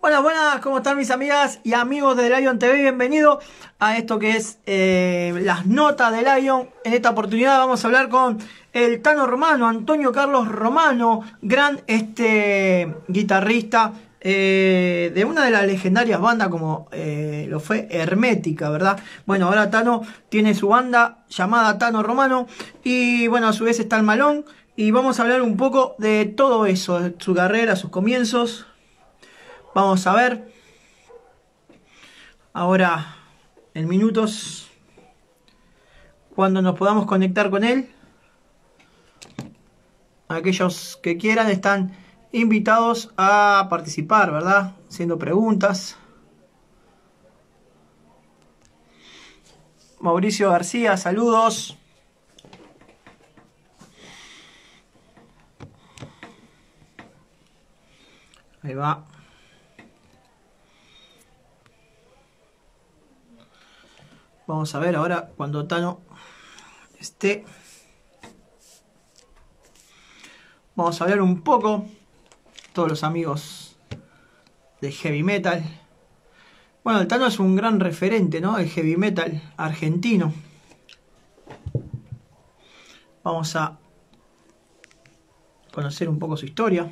Hola, buenas, ¿cómo están mis amigas y amigos de Lion TV? Bienvenido a esto que es las notas de Lion. En esta oportunidad vamos a hablar con el Tano Romano, Antonio Carlos Romano, gran guitarrista de una de las legendarias bandas como lo fue Hermética, ¿verdad? Bueno, ahora Tano tiene su banda llamada Tano Romano y bueno, a su vez está el Malón y vamos a hablar un poco de todo eso, de su carrera, sus comienzos. Vamos a ver ahora en minutos cuando nos podamos conectar con él. Aquellos que quieran están invitados a participar, ¿verdad? Haciendo preguntas. Mauricio García, saludos. Ahí va. Vamos a ver ahora cuando Tano esté. Vamos a hablar un poco, todos los amigos de heavy metal. Bueno, el Tano es un gran referente, ¿no? El heavy metal argentino. Vamos a conocer un poco su historia.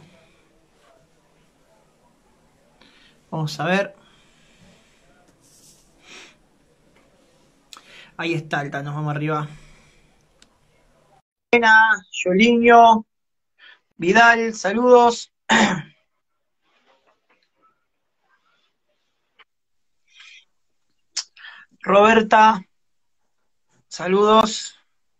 Vamos a ver. Ahí está el Tano, vamos arriba. Yoliño, Vidal, saludos. Roberta, saludos.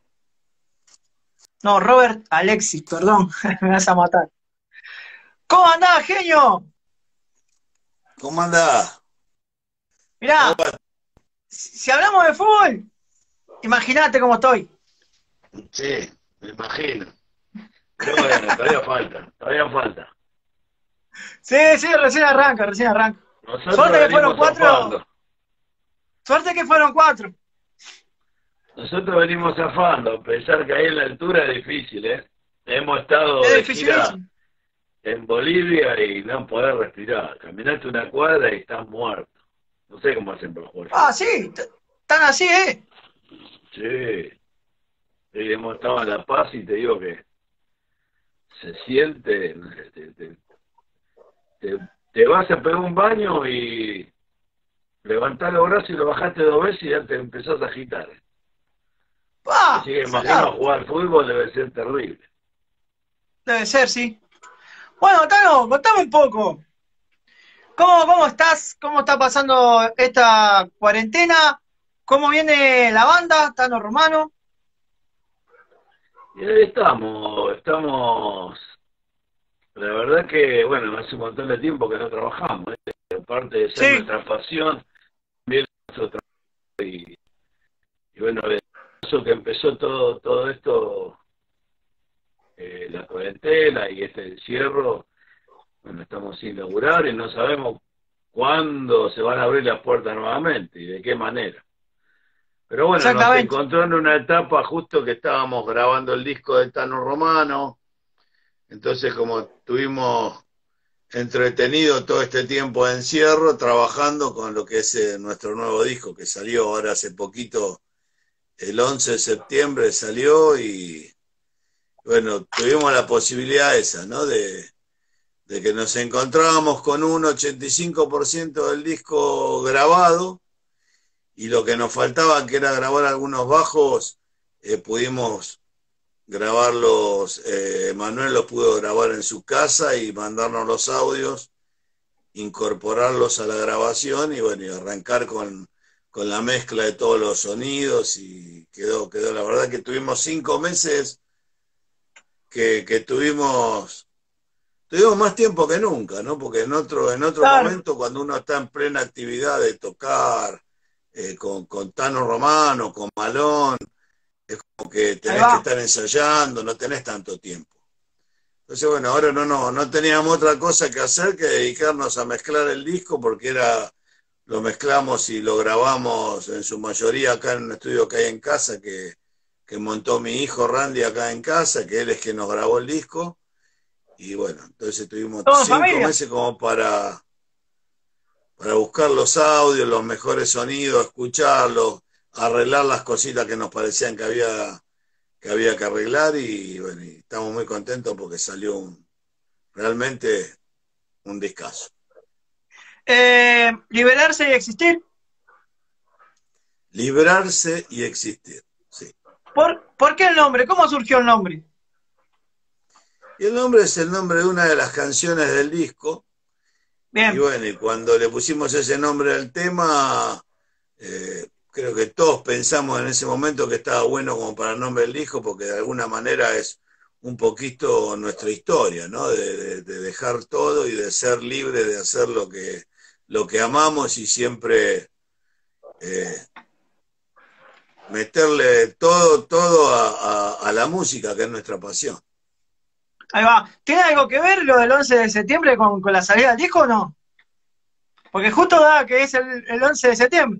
No, Robert Alexis, perdón, me vas a matar. ¿Cómo andás, genio? ¿Cómo anda? ¿Cómo Mirá, va? si hablamos de fútbol, imagínate cómo estoy. Sí, me imagino. Pero bueno, todavía falta, todavía falta. Sí, sí, recién arranca, recién arranca. Nosotros Suerte que fueron venimos cuatro. zafando. Suerte que fueron cuatro. Nosotros venimos zafando, a pesar que ahí en la altura es difícil, ¿eh? Hemos estado Es de gira dificilísimo. en Bolivia y no podés respirar. Caminaste una cuadra y estás muerto. No sé cómo hacen para jugar Ah, fútbol. sí, tan así, ¿eh? Sí, sí, hemos estado en La Paz y te digo que se siente, te, te vas a pegar un baño y levantás los brazos y lo bajaste dos veces y ya te empezás a agitar. Así Ah, que imagino salado. jugar fútbol debe ser terrible. Debe ser, sí. Bueno, Tano, contame un poco. ¿Cómo estás? ¿Cómo está pasando esta cuarentena? ¿Cómo viene la banda? ¿Tano Romano? Y ahí estamos, la verdad que, bueno, hace un montón de tiempo que no trabajamos, ¿eh? Aparte de ser Sí, nuestra pasión, también es nuestro trabajo y bueno, desde eso que empezó todo esto, la cuarentena y este encierro, bueno, estamos sin laburar y no sabemos cuándo se van a abrir las puertas nuevamente y de qué manera. Pero bueno, nos exactamente. encontró en una etapa justo que estábamos grabando el disco de Tano Romano, entonces como estuvimos entretenidos todo este tiempo de encierro, trabajando con lo que es nuestro nuevo disco que salió ahora hace poquito, el 11 de septiembre salió y bueno, tuvimos la posibilidad esa, ¿no? De que nos encontrábamos con un 85% del disco grabado y lo que nos faltaba, que era grabar algunos bajos, pudimos grabarlos, Manuel los pudo grabar en su casa y mandarnos los audios, incorporarlos a la grabación y bueno, y arrancar con la mezcla de todos los sonidos y quedó, la verdad que tuvimos 5 meses que tuvimos más tiempo que nunca, ¿no? Porque en otro Claro, momento, cuando uno está en plena actividad de tocar con Tano Romano, con Malón, como que ahí tenés que va. estar ensayando, no tenés tanto tiempo. Entonces, bueno, ahora no teníamos otra cosa que hacer que dedicarnos a mezclar el disco, porque lo mezclamos y lo grabamos en su mayoría acá en un estudio que hay en casa, que montó mi hijo Randy acá en casa, que él es quien nos grabó el disco. Y bueno, entonces tuvimos ¿Todo en cinco familia? meses como para... para buscar los audios, los mejores sonidos, escucharlos, arreglar las cositas que nos parecían que había que arreglar y bueno, y estamos muy contentos porque salió realmente un discazo. Liberarse y existir. Librarse y existir, sí. ¿Por qué el nombre? ¿Cómo surgió el nombre? Y el nombre es el nombre de una de las canciones del disco. Y Bien. bueno, y cuando le pusimos ese nombre al tema, creo que todos pensamos en ese momento que estaba bueno como para el nombre del disco, porque de alguna manera es un poquito nuestra historia, ¿no? De dejar todo y de ser libre de hacer lo que amamos y siempre eh, meterle todo a la música, que es nuestra pasión. Ahí va. ¿Tiene algo que ver lo del 11 de septiembre con la salida del disco o no? Porque justo da que es el 11 de septiembre.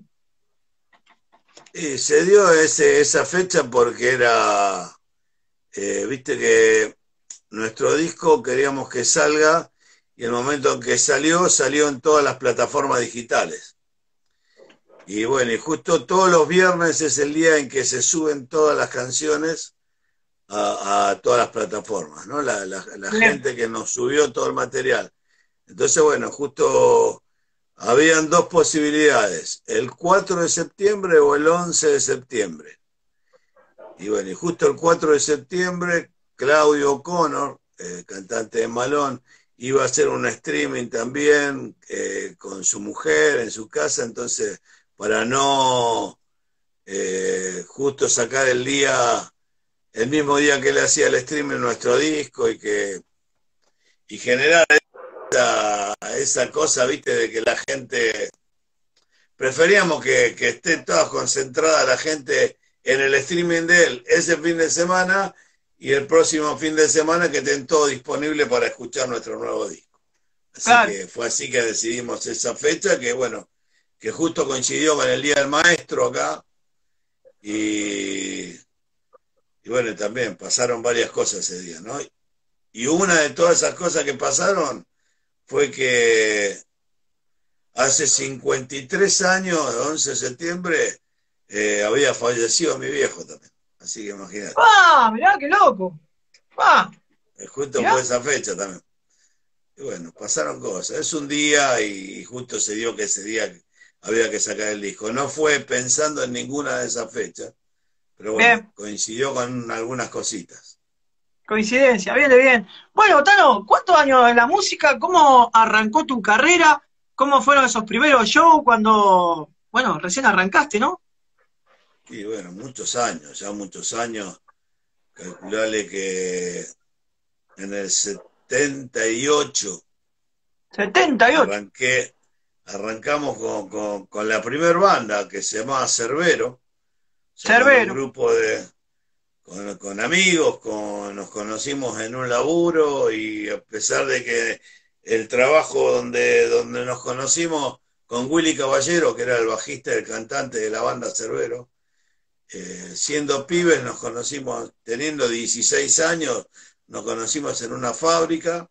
Y se dio esa fecha porque era, viste que nuestro disco queríamos que salga y el momento en que salió en todas las plataformas digitales. Y bueno, y justo todos los viernes es el día en que se suben todas las canciones a todas las plataformas, ¿no? La gente que nos subió todo el material. Entonces, bueno, justo habían dos posibilidades, el 4 de septiembre o el 11 de septiembre. Y bueno, y justo el 4 de septiembre, Claudio O'Connor, cantante de Malón, iba a hacer un streaming también con su mujer en su casa, entonces para no justo sacar el mismo día que él hacía el streaming nuestro disco y generar esa cosa, viste, de que la gente, preferíamos que esté toda concentrada la gente en el streaming de él ese fin de semana y el próximo fin de semana que estén todos disponibles para escuchar nuestro nuevo disco. Así Claro. que fue así que decidimos esa fecha, que bueno, que justo coincidió con el Día del Maestro acá y bueno, también pasaron varias cosas ese día, ¿no? Y una de todas esas cosas que pasaron fue que hace 53 años, el 11 de septiembre, había fallecido mi viejo también. Así que imagínate. ¡Ah! Mirá, qué loco. ¡Ah! Justo Mirá. fue esa fecha también. Y bueno, pasaron cosas. Es un día y justo se dio que ese día había que sacar el disco. No fue pensando en ninguna de esas fechas, pero bueno, Bien. coincidió con algunas cositas. Coincidencia, bien de bien. Bueno, Tano, ¿cuántos años en la música? ¿Cómo arrancó tu carrera? ¿Cómo fueron esos primeros shows cuando, bueno, recién arrancaste, ¿no? Y bueno, ya muchos años. Calculale que en el 78 78. arrancamos con la primer banda que se llamaba Cerbero, o sea, con un Cerbero. grupo con amigos, nos conocimos en un laburo y a pesar de que el trabajo donde nos conocimos con Willy Caballero, que era el bajista y el cantante de la banda Cerbero, siendo pibes nos conocimos, teniendo 16 años, nos conocimos en una fábrica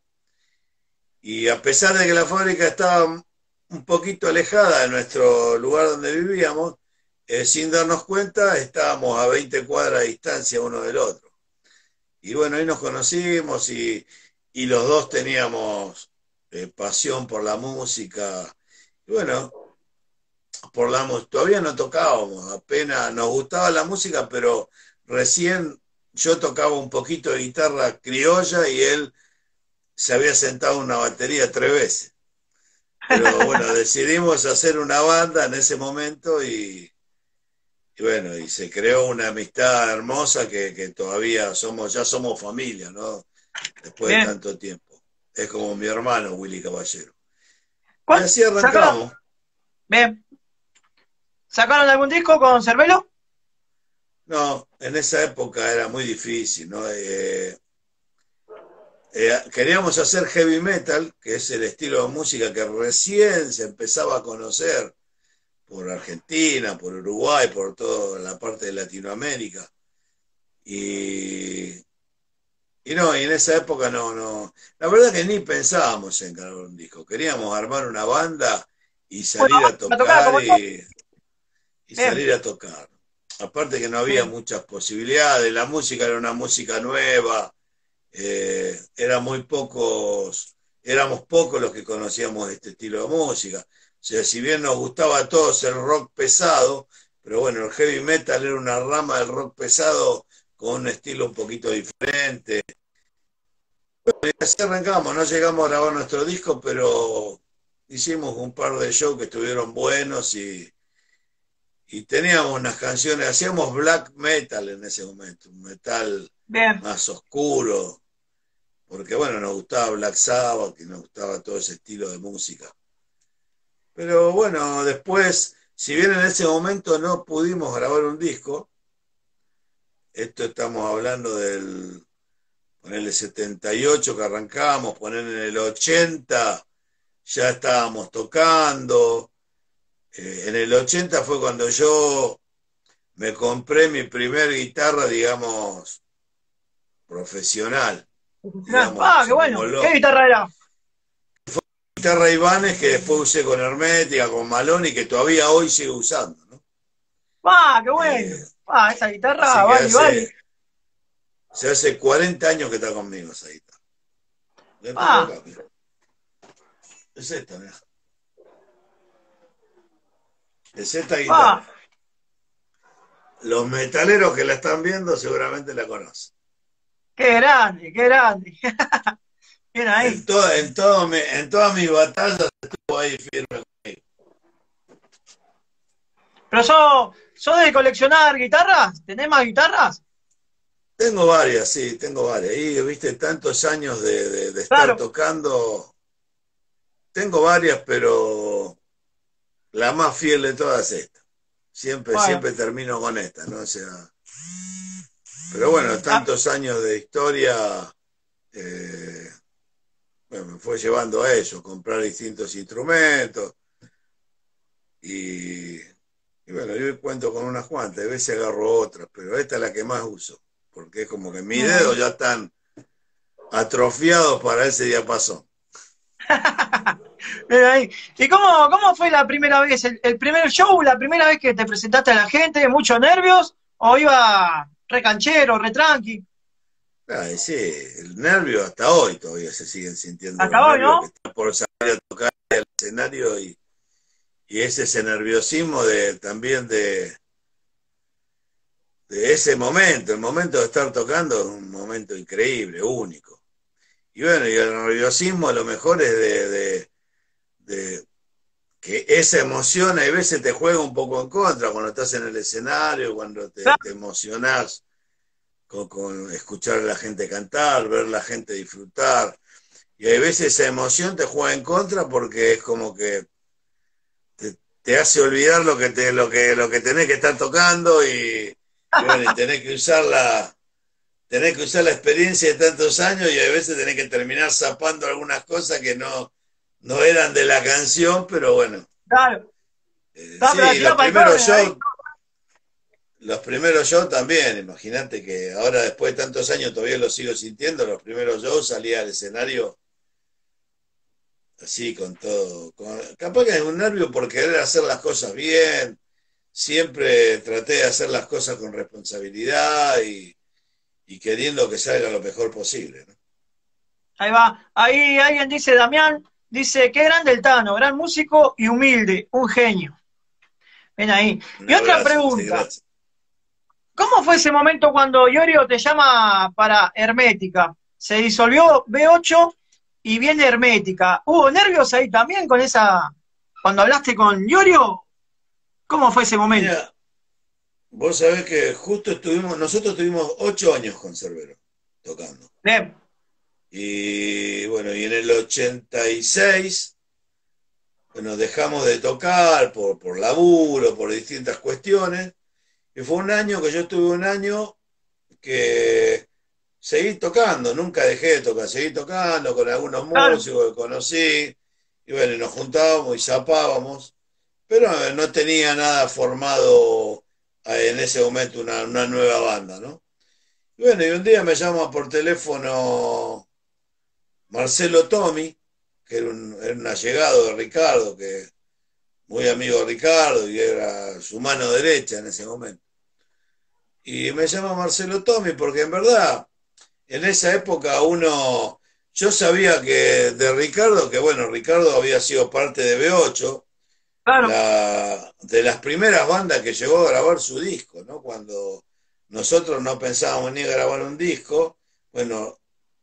y a pesar de que la fábrica estaba un poquito alejada de nuestro lugar donde vivíamos, sin darnos cuenta estábamos a 20 cuadras de distancia uno del otro. Y bueno, ahí nos conocimos y los dos teníamos pasión por la música. Y bueno, todavía no tocábamos, apenas nos gustaba la música, pero recién yo tocaba un poquito de guitarra criolla y él se había sentado en una batería 3 veces. Pero bueno, decidimos hacer una banda en ese momento y bueno, y se creó una amistad hermosa que todavía ya somos familia, ¿no? Después de Bien. tanto tiempo. Es como mi hermano Willy Caballero. Y así ¿Sacaron? arrancamos. Bien. ¿Sacaron algún disco con Cerbero? No, en esa época era muy difícil, ¿no? Queríamos hacer heavy metal, que es el estilo de música que recién se empezaba a conocer por Argentina, por Uruguay, por toda la parte de Latinoamérica. Y no, y en esa época no. La verdad que ni pensábamos en grabar un disco. Queríamos armar una banda y Bueno, salir a a tocar tocar como yo. y Bien, salir a tocar. Aparte que no había bien. muchas posibilidades, la música era una música nueva, era muy pocos, éramos pocos los que conocíamos este estilo de música. O sea, si bien nos gustaba a todos el rock pesado, pero bueno, el heavy metal era una rama del rock pesado con un estilo un poquito diferente. Y así arrancamos, no llegamos a grabar nuestro disco, pero hicimos un par de shows que estuvieron buenos y teníamos unas canciones, hacíamos black metal en ese momento, un metal Bien. más oscuro, porque bueno, nos gustaba Black Sabbath y nos gustaba todo ese estilo de música. Pero bueno, después, si bien en ese momento no pudimos grabar un disco, esto estamos hablando del, ponele 78 que arrancamos, poner en el 80 ya estábamos tocando. En el 80 fue cuando yo me compré mi primer guitarra, digamos, profesional, Profesional. digamos, Ah, qué se me bueno. ¿Qué moló. guitarra era? Guitarra Ibanez que después usé con Hermética, con Malón y que todavía hoy sigo usando, ¿no? Ah, qué bueno. Eh, Ah, esa guitarra, así que vale, vale. se hace 40 años que está conmigo esa guitarra. La tengo Ah, acá, mira. Es esta, mira. Es esta ah, guitarra. Los metaleros que la están viendo seguramente la conocen. qué grande, qué grande. Bien ahí. En todas mis batallas estuvo ahí firme. ¿Pero sos de coleccionar guitarras? ¿Tenés más guitarras? Tengo varias, sí, tengo varias. Y viste, tantos años de estar Claro. tocando. Tengo varias, pero la más fiel de todas es esta. Siempre, Bueno. siempre termino con esta, ¿no? O sea, pero bueno, Ah, tantos años de historia eh, bueno, me fue llevando a eso, comprar distintos instrumentos y, y bueno, yo cuento con unas cuantas, a veces agarro otras, pero esta es la que más uso, porque es como que mis bien dedos ahí. ya están atrofiados para ese diapasón. Bien ahí. ¿Y cómo fue la primera vez, el primer show, la primera vez que te presentaste a la gente? ¿Muchos nervios? ¿O iba re canchero, re tranqui? Ay, sí, el nervio hasta hoy todavía se siguen sintiendo los Hasta hoy, nervios que ¿no? están por salir a tocar al escenario y es ese nerviosismo de, también de ese momento, el momento de estar tocando es un momento increíble, único. Y bueno, y el nerviosismo a lo mejor es de que esa emoción a veces te juega un poco en contra cuando estás en el escenario, cuando te Claro, emocionás con escuchar a la gente cantar, ver a la gente disfrutar. Y a veces esa emoción te juega en contra porque es como que te hace olvidar lo que tenés que estar tocando y bueno, y tenés que usar la experiencia de tantos años y a veces tenés que terminar zapando algunas cosas que no eran de la canción, pero bueno. claro. Pero la Sí, tirás para el córner ahí. los primeros shows también, imagínate que ahora después de tantos años todavía lo sigo sintiendo, los primeros shows salía al escenario así con todo, capaz que es un nervio por querer hacer las cosas bien, siempre traté de hacer las cosas con responsabilidad y queriendo que salga lo mejor posible, ¿no? Ahí va. Ahí alguien dice, Damián, dice, qué grande el Tano, gran músico y humilde, un genio. Ven ahí. Un Y otra abrazo, sí, pregunta. gracias. ¿Cómo fue ese momento cuando Iorio te llama para Hermética? Se disolvió B8 y viene Hermética. ¿Hubo nervios ahí también con esa... cuando hablaste con Iorio? ¿Cómo fue ese momento? Mira, vos sabés que justo nosotros tuvimos 8 años con Cerbero tocando. Bien, Y bueno, y en el 86, bueno, dejamos de tocar por laburo, por distintas cuestiones. Y fue un año que yo estuve un año que seguí tocando, nunca dejé de tocar, seguí tocando con algunos claro, músicos que conocí. Y bueno, y nos juntábamos y zapábamos, pero no tenía nada formado en ese momento una nueva banda, ¿no? Y bueno, y un día me llama por teléfono Marcelo Tomi, que era un allegado de Ricardo, que muy amigo de Ricardo y era su mano derecha en ese momento. Y me llama Marcelo Tommy porque en verdad, en esa época yo sabía que de Ricardo, que bueno, Ricardo había sido parte de B8, Claro, de las primeras bandas que llegó a grabar su disco, ¿no? Cuando nosotros no pensábamos ni grabar un disco, bueno,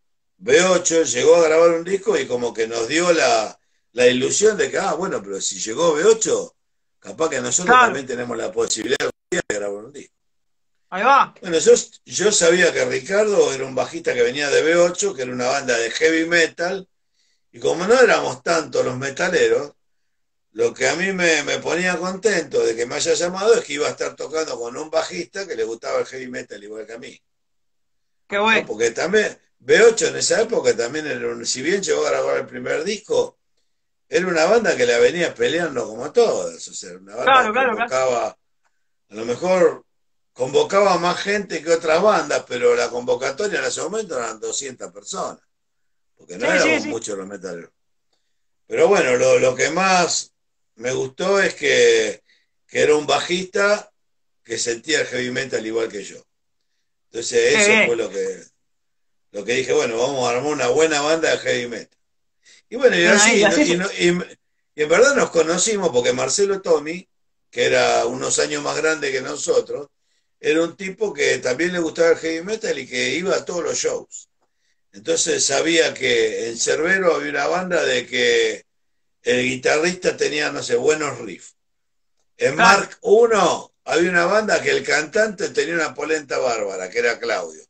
B8 llegó a grabar un disco y como que nos dio la ilusión de que, bueno, pero si llegó B8, capaz que nosotros claro. también tenemos la posibilidad de grabar un disco. Ahí va. Bueno, yo sabía que Ricardo era un bajista que venía de B8, que era una banda de heavy metal, y como no éramos tantos los metaleros, lo que a mí me ponía contento de que me haya llamado es que iba a estar tocando con un bajista que le gustaba el heavy metal igual que a mí. Qué ¿No? bueno. Porque también, B8 en esa época también si bien llegó a grabar el primer disco, era una banda que la venía peleando como todas. O sea, una banda Claro, que claro, claro. convocaba, a lo mejor convocaba más gente que otras bandas, pero la convocatoria en ese momento eran 200 personas, porque no Sí, sí, éramos sí. muchos los metaleros. Pero bueno, lo que más me gustó es que era un bajista que sentía el heavy metal igual que yo. Entonces Qué eso fue bien. lo que dije, bueno, vamos a armar una buena banda de heavy metal. Y bueno, y Bien ahí. Y así, así y en verdad nos conocimos porque Marcelo Tommy, que era unos años más grande que nosotros, era un tipo que también le gustaba el heavy metal y que iba a todos los shows. Entonces sabía que en Cerbero había una banda de que el guitarrista tenía, no sé, buenos riffs. En claro. Mark I había una banda que el cantante tenía una polenta bárbara, que era Claudio.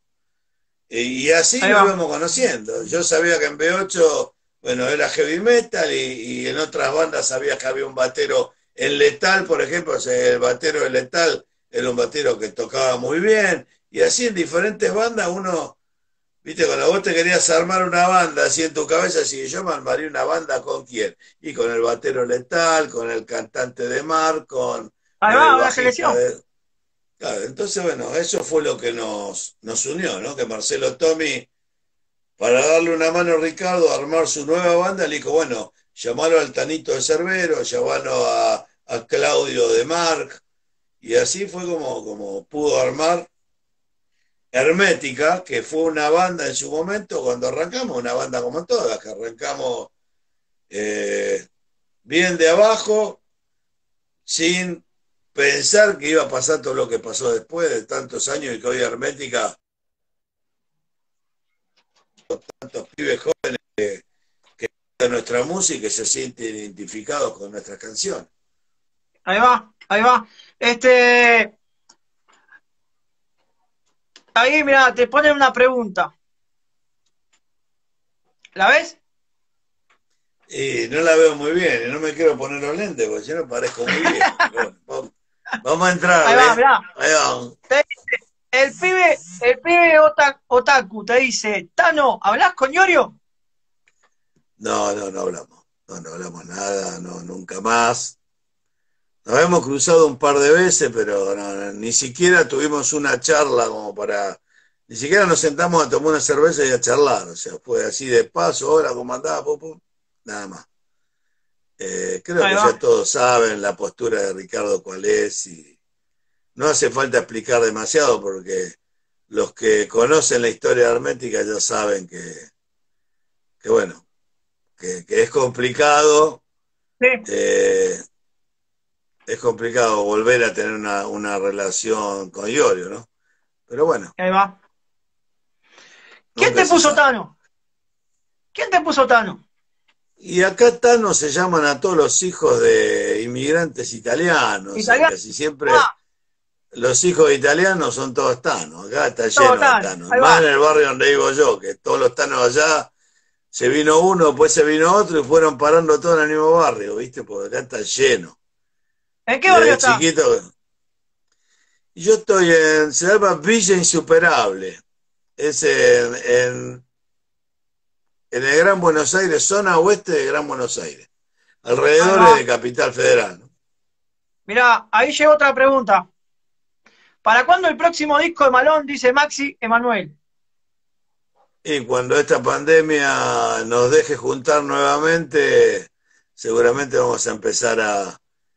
Y así Ahí nos va. íbamos conociendo. Yo sabía que en B8, bueno, era heavy metal y en otras bandas sabía que había un batero en Letal, por ejemplo, o sea, el batero de Letal era un batero que tocaba muy bien. Y así en diferentes bandas uno, viste, cuando vos te querías armar una banda así en tu cabeza, si yo me armaría una banda con quién. Y con el batero Letal, con el cantante de Mar, Ahí con el va, una bajista selección. de... Claro, entonces, bueno, eso fue lo que nos unió, ¿no? Que Marcelo Tommy para darle una mano a Ricardo a armar su nueva banda, le dijo, bueno, llamalo al Tanito de Cerbero, llamalo a Claudio de Marc, y así fue como pudo armar Hermética, que fue una banda en su momento, cuando arrancamos, una banda como todas, que arrancamos eh, bien de abajo, sin pensar que iba a pasar todo lo que pasó después de tantos años y que hoy Hermética, tantos pibes jóvenes de nuestra música y se sienten identificados con nuestras canciones. Ahí va. Ahí va. Ahí, mira, te ponen una pregunta. ¿La ves? Y no la veo muy bien, y no me quiero poner los lentes porque si no parezco muy viejo. Pero bueno, vamos a Ahí va, entrarle. mirá. Ahí vamos. El pibe otaku te dice, Tano, ¿hablás con Iorio? No hablamos. No hablamos nada, no, nunca más. Nos hemos cruzado un par de veces, pero ni siquiera tuvimos una charla como para. Ni siquiera nos sentamos a tomar una cerveza y a charlar. O sea, fue así de paso, hola, ¿cómo andaba? Nada más. Creo Ahí que va. ya todos saben la postura de Ricardo cuál es y no hace falta explicar demasiado porque los que conocen la historia hermética ya saben que bueno, que Sí, eh, es complicado volver a tener una relación con Iorio, ¿no? Pero bueno, ahí va. ¿Quién nunca te se puso sabe. Tano? ¿Quién te puso Tano? Y acá Tano se llaman a todos los hijos de inmigrantes italianos, o sea, ¿Italiano? casi siempre Ah, los hijos italianos son todos Tanos, acá está todo lleno de Tano. Tanos, Ahí más va. en el barrio donde vivo yo, que todos los Tanos allá, se vino uno, después se vino otro y fueron parando todos en el mismo barrio, ¿viste? Porque acá está lleno. ¿En qué Y barrio desde está? chiquito, yo estoy se llama Villa Insuperable, es en el Gran Buenos Aires, zona oeste de Gran Buenos Aires, Ahí alrededor va. de Capital Federal, ¿no? Mirá, ahí llegó otra pregunta. ¿Para cuándo el próximo disco de Malón? Dice Maxi Emanuel. Y cuando esta pandemia nos deje juntar nuevamente, seguramente vamos a empezar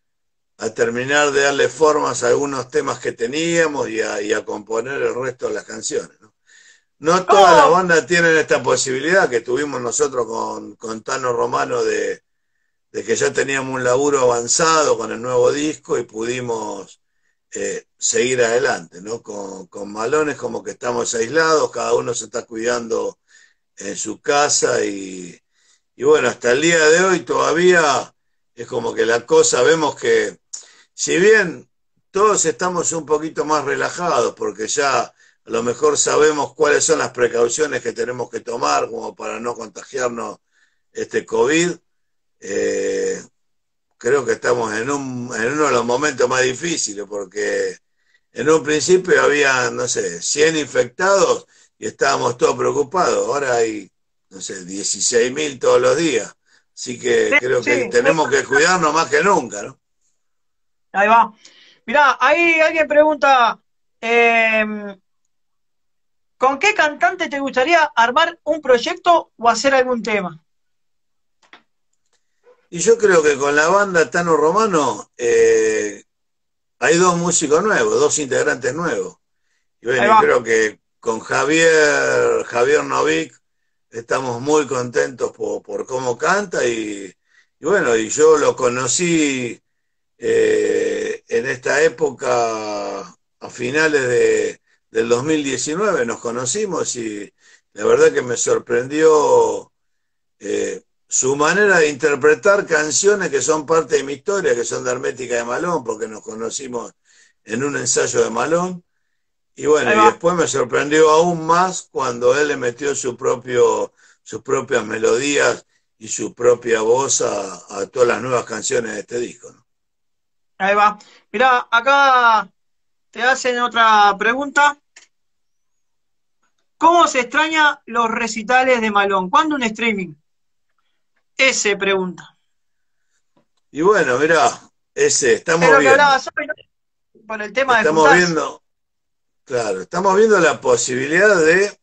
a terminar de darle formas a algunos temas que teníamos y a componer el resto de las canciones, ¿no? No todas las ¿Cómo? bandas tienen esta posibilidad que tuvimos nosotros con Tano Romano de que ya teníamos un laburo avanzado con el nuevo disco y pudimos seguir adelante, ¿no? Con Malones como que estamos aislados, cada uno se está cuidando en su casa y bueno, hasta el día de hoy todavía es como que la cosa, vemos que si bien todos estamos un poquito más relajados porque ya a lo mejor sabemos cuáles son las precauciones que tenemos que tomar como para no contagiarnos este COVID, eh, creo que estamos en uno de los momentos más difíciles porque en un principio había, no sé, 100 infectados y estábamos todos preocupados. Ahora hay, no sé, 16.000 todos los días. Así que Sí, creo que sí, tenemos que cuidarnos más que nunca, ¿no? ahí va. Mirá, ahí alguien pregunta, eh, ¿con qué cantante te gustaría armar un proyecto o hacer algún tema? Y yo creo que con la banda Tano Romano hay dos músicos nuevos, dos integrantes nuevos. Y Ahí bueno, y va. creo que con Javier Novik, estamos muy contentos por cómo canta y bueno, y yo lo conocí en esta época, a finales del 2019 nos conocimos y la verdad que me sorprendió su manera de interpretar canciones que son parte de mi historia, que son de Hermética de Malón, porque nos conocimos en un ensayo de Malón. Y bueno, Ahí y va. después me sorprendió aún más cuando él le metió sus propias melodías y su propia voz a todas las nuevas canciones de este disco, ¿no? Ahí va. Mirá, acá te hacen otra pregunta. ¿Cómo se extraña los recitales de Malón? ¿Cuándo un streaming? Ese pregunta. Y bueno, mirá, Es lo que hablabas hoy, ¿no? Por el tema de estamos juntarse. viendo, claro, estamos viendo la posibilidad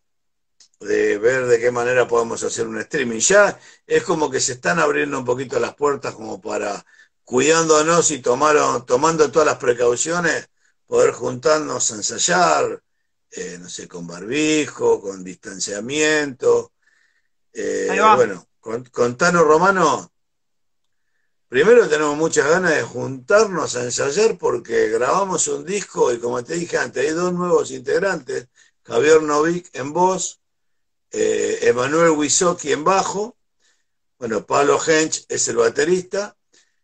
de ver de qué manera podemos hacer un streaming. Ya es como que se están abriendo un poquito las puertas como para, cuidándonos y tomando todas las precauciones, poder juntarnos a ensayar, no sé, con barbijo, con distanciamiento. Ahí va. Bueno, con Tano Romano, primero tenemos muchas ganas de juntarnos a ensayar porque grabamos un disco y como te dije antes, hay dos nuevos integrantes, Javier Novik en voz, Emanuel Wisocki en bajo, bueno, Pablo Hench es el baterista,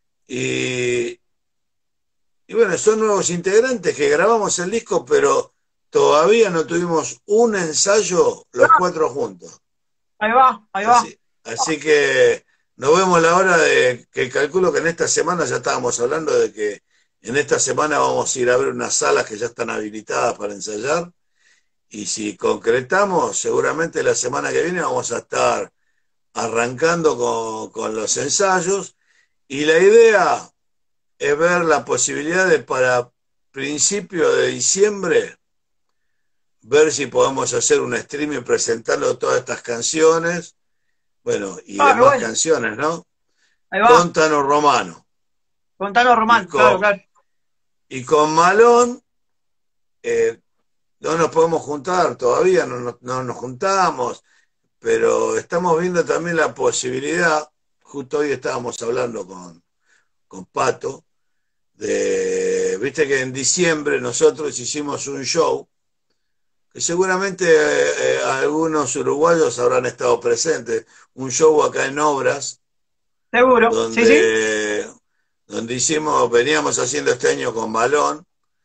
y, y bueno, son nuevos integrantes que grabamos el disco, pero todavía no tuvimos un ensayo los cuatro juntos. Ahí va. Ahí va. Así que nos vemos la hora de que calculo que en esta semana ya estábamos hablando de que en esta semana vamos a ir a ver unas salas que ya están habilitadas para ensayar. Y si concretamos, seguramente la semana que viene vamos a estar arrancando con los ensayos y la idea es ver la posibilidad de para principio de diciembre ver si podemos hacer un streaming presentando todas estas canciones, bueno, y Ah, qué demás bueno. canciones, ¿no? Ahí va. Con Tano Romano Contanos, y Román. Claro, con, claro. y con Malón eh, no nos podemos juntar todavía, no nos juntamos, pero estamos viendo también la posibilidad, justo hoy estábamos hablando con Pato, viste que en diciembre nosotros hicimos un show, que seguramente algunos uruguayos habrán estado presentes, un show acá en Obras, Seguro. Sí, sí. donde, veníamos haciendo este año con Balón,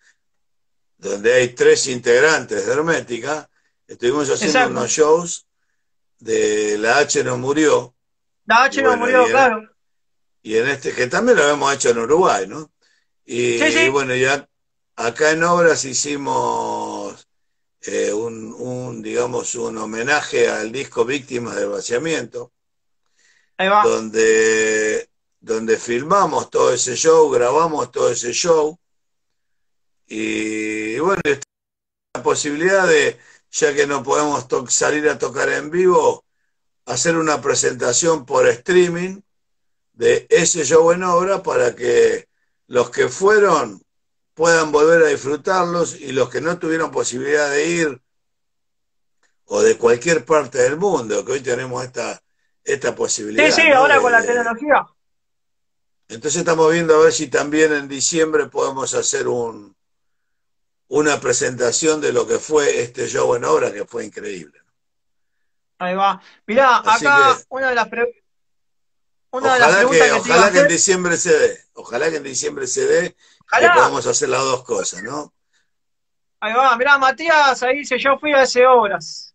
donde hay tres integrantes de Hermética, estuvimos haciendo unos Exacto. shows de La H no murió, La y H no bueno, murió, claro. y en este, que también lo hemos hecho en Uruguay, ¿no? Sí, Y sí. bueno, ya acá en Obras hicimos digamos, un homenaje al disco Víctimas del Vaciamiento, Ahí va. donde filmamos todo ese show, grabamos todo ese show, y bueno, la posibilidad de, ya que no podemos salir a tocar en vivo, hacer una presentación por streaming de ese show en obra para que los que fueron puedan volver a disfrutarlos y los que no tuvieron posibilidad de ir o de cualquier parte del mundo, que hoy tenemos esta Sí, posibilidad, sí, ¿no? ahora con la tecnología. Entonces estamos viendo a ver si también en diciembre podemos hacer una presentación de lo que fue este show en obra, que fue increíble. Ahí va. Mirá, Así que acá una de las preguntas que te iba a ojalá que en hacer. diciembre se dé, ojalá que en diciembre se dé y Ojalá. podamos hacer las dos cosas, ¿no? Ahí va. Mirá, Matías, ahí dice, yo fui a ese obras.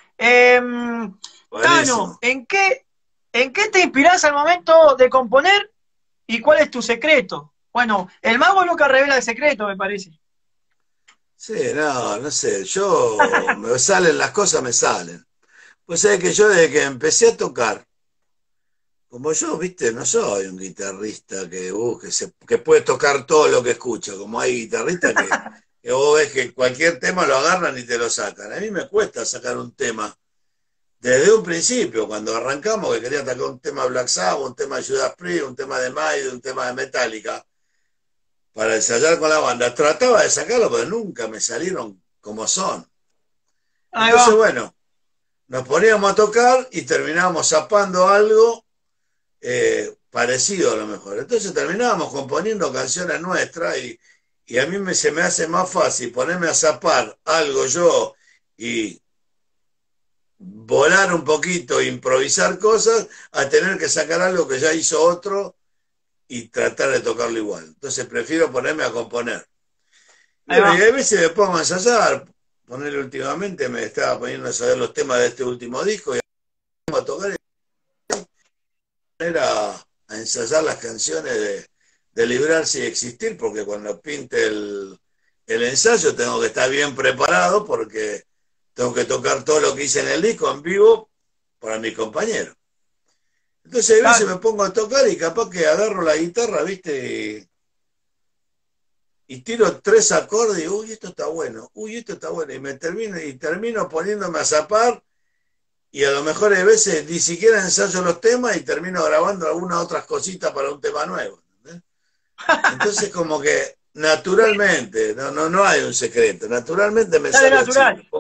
Tano, Buenísimo. ¿en qué te inspirás al momento de componer y cuál es tu secreto? Bueno, el mago nunca revela el secreto, me parece. Sí, no sé, me salen las cosas, me salen. Pues sabés que yo desde que empecé a tocar, como yo, viste, no soy un guitarrista que puede tocar todo lo que escucha, como hay guitarristas que vos ves que cualquier tema lo agarran y te lo sacan. A mí me cuesta sacar un tema. Desde un principio, cuando arrancamos, que quería tocar un tema Black Sabbath, un tema de Judas Priest, un tema de Maiden, un tema de Metallica, para ensayar con la banda, trataba de sacarlo, pero nunca me salieron como son. Ahí Entonces, va. bueno, nos poníamos a tocar y terminábamos zapando algo parecido a lo mejor. Entonces terminábamos componiendo canciones nuestras y a mí se me hace más fácil ponerme a zapar algo yo y volar un poquito, improvisar cosas, a tener que sacar algo que ya hizo otro y tratar de tocarlo igual. Entonces prefiero ponerme a componer. Y Ahí bueno, y va. a veces me pongo a ensayar. Ponerle últimamente me estaba poniendo a ensayar los temas de este último disco y a tocar a ensayar las canciones de Librarse y Existir, porque cuando pinte el ensayo tengo que estar bien preparado porque tengo que tocar todo lo que hice en el disco en vivo para mis compañeros. Entonces a veces Claro. me pongo a tocar y capaz que agarro la guitarra, ¿viste? Y tiro tres acordes y, uy, esto está bueno, uy, esto está bueno, y termino poniéndome a zapar y a lo mejor a veces ni siquiera ensayo los temas y termino grabando algunas otras cositas para un tema nuevo. ¿Entendés? Entonces como que naturalmente, no hay un secreto, naturalmente me Sale sale así, natural.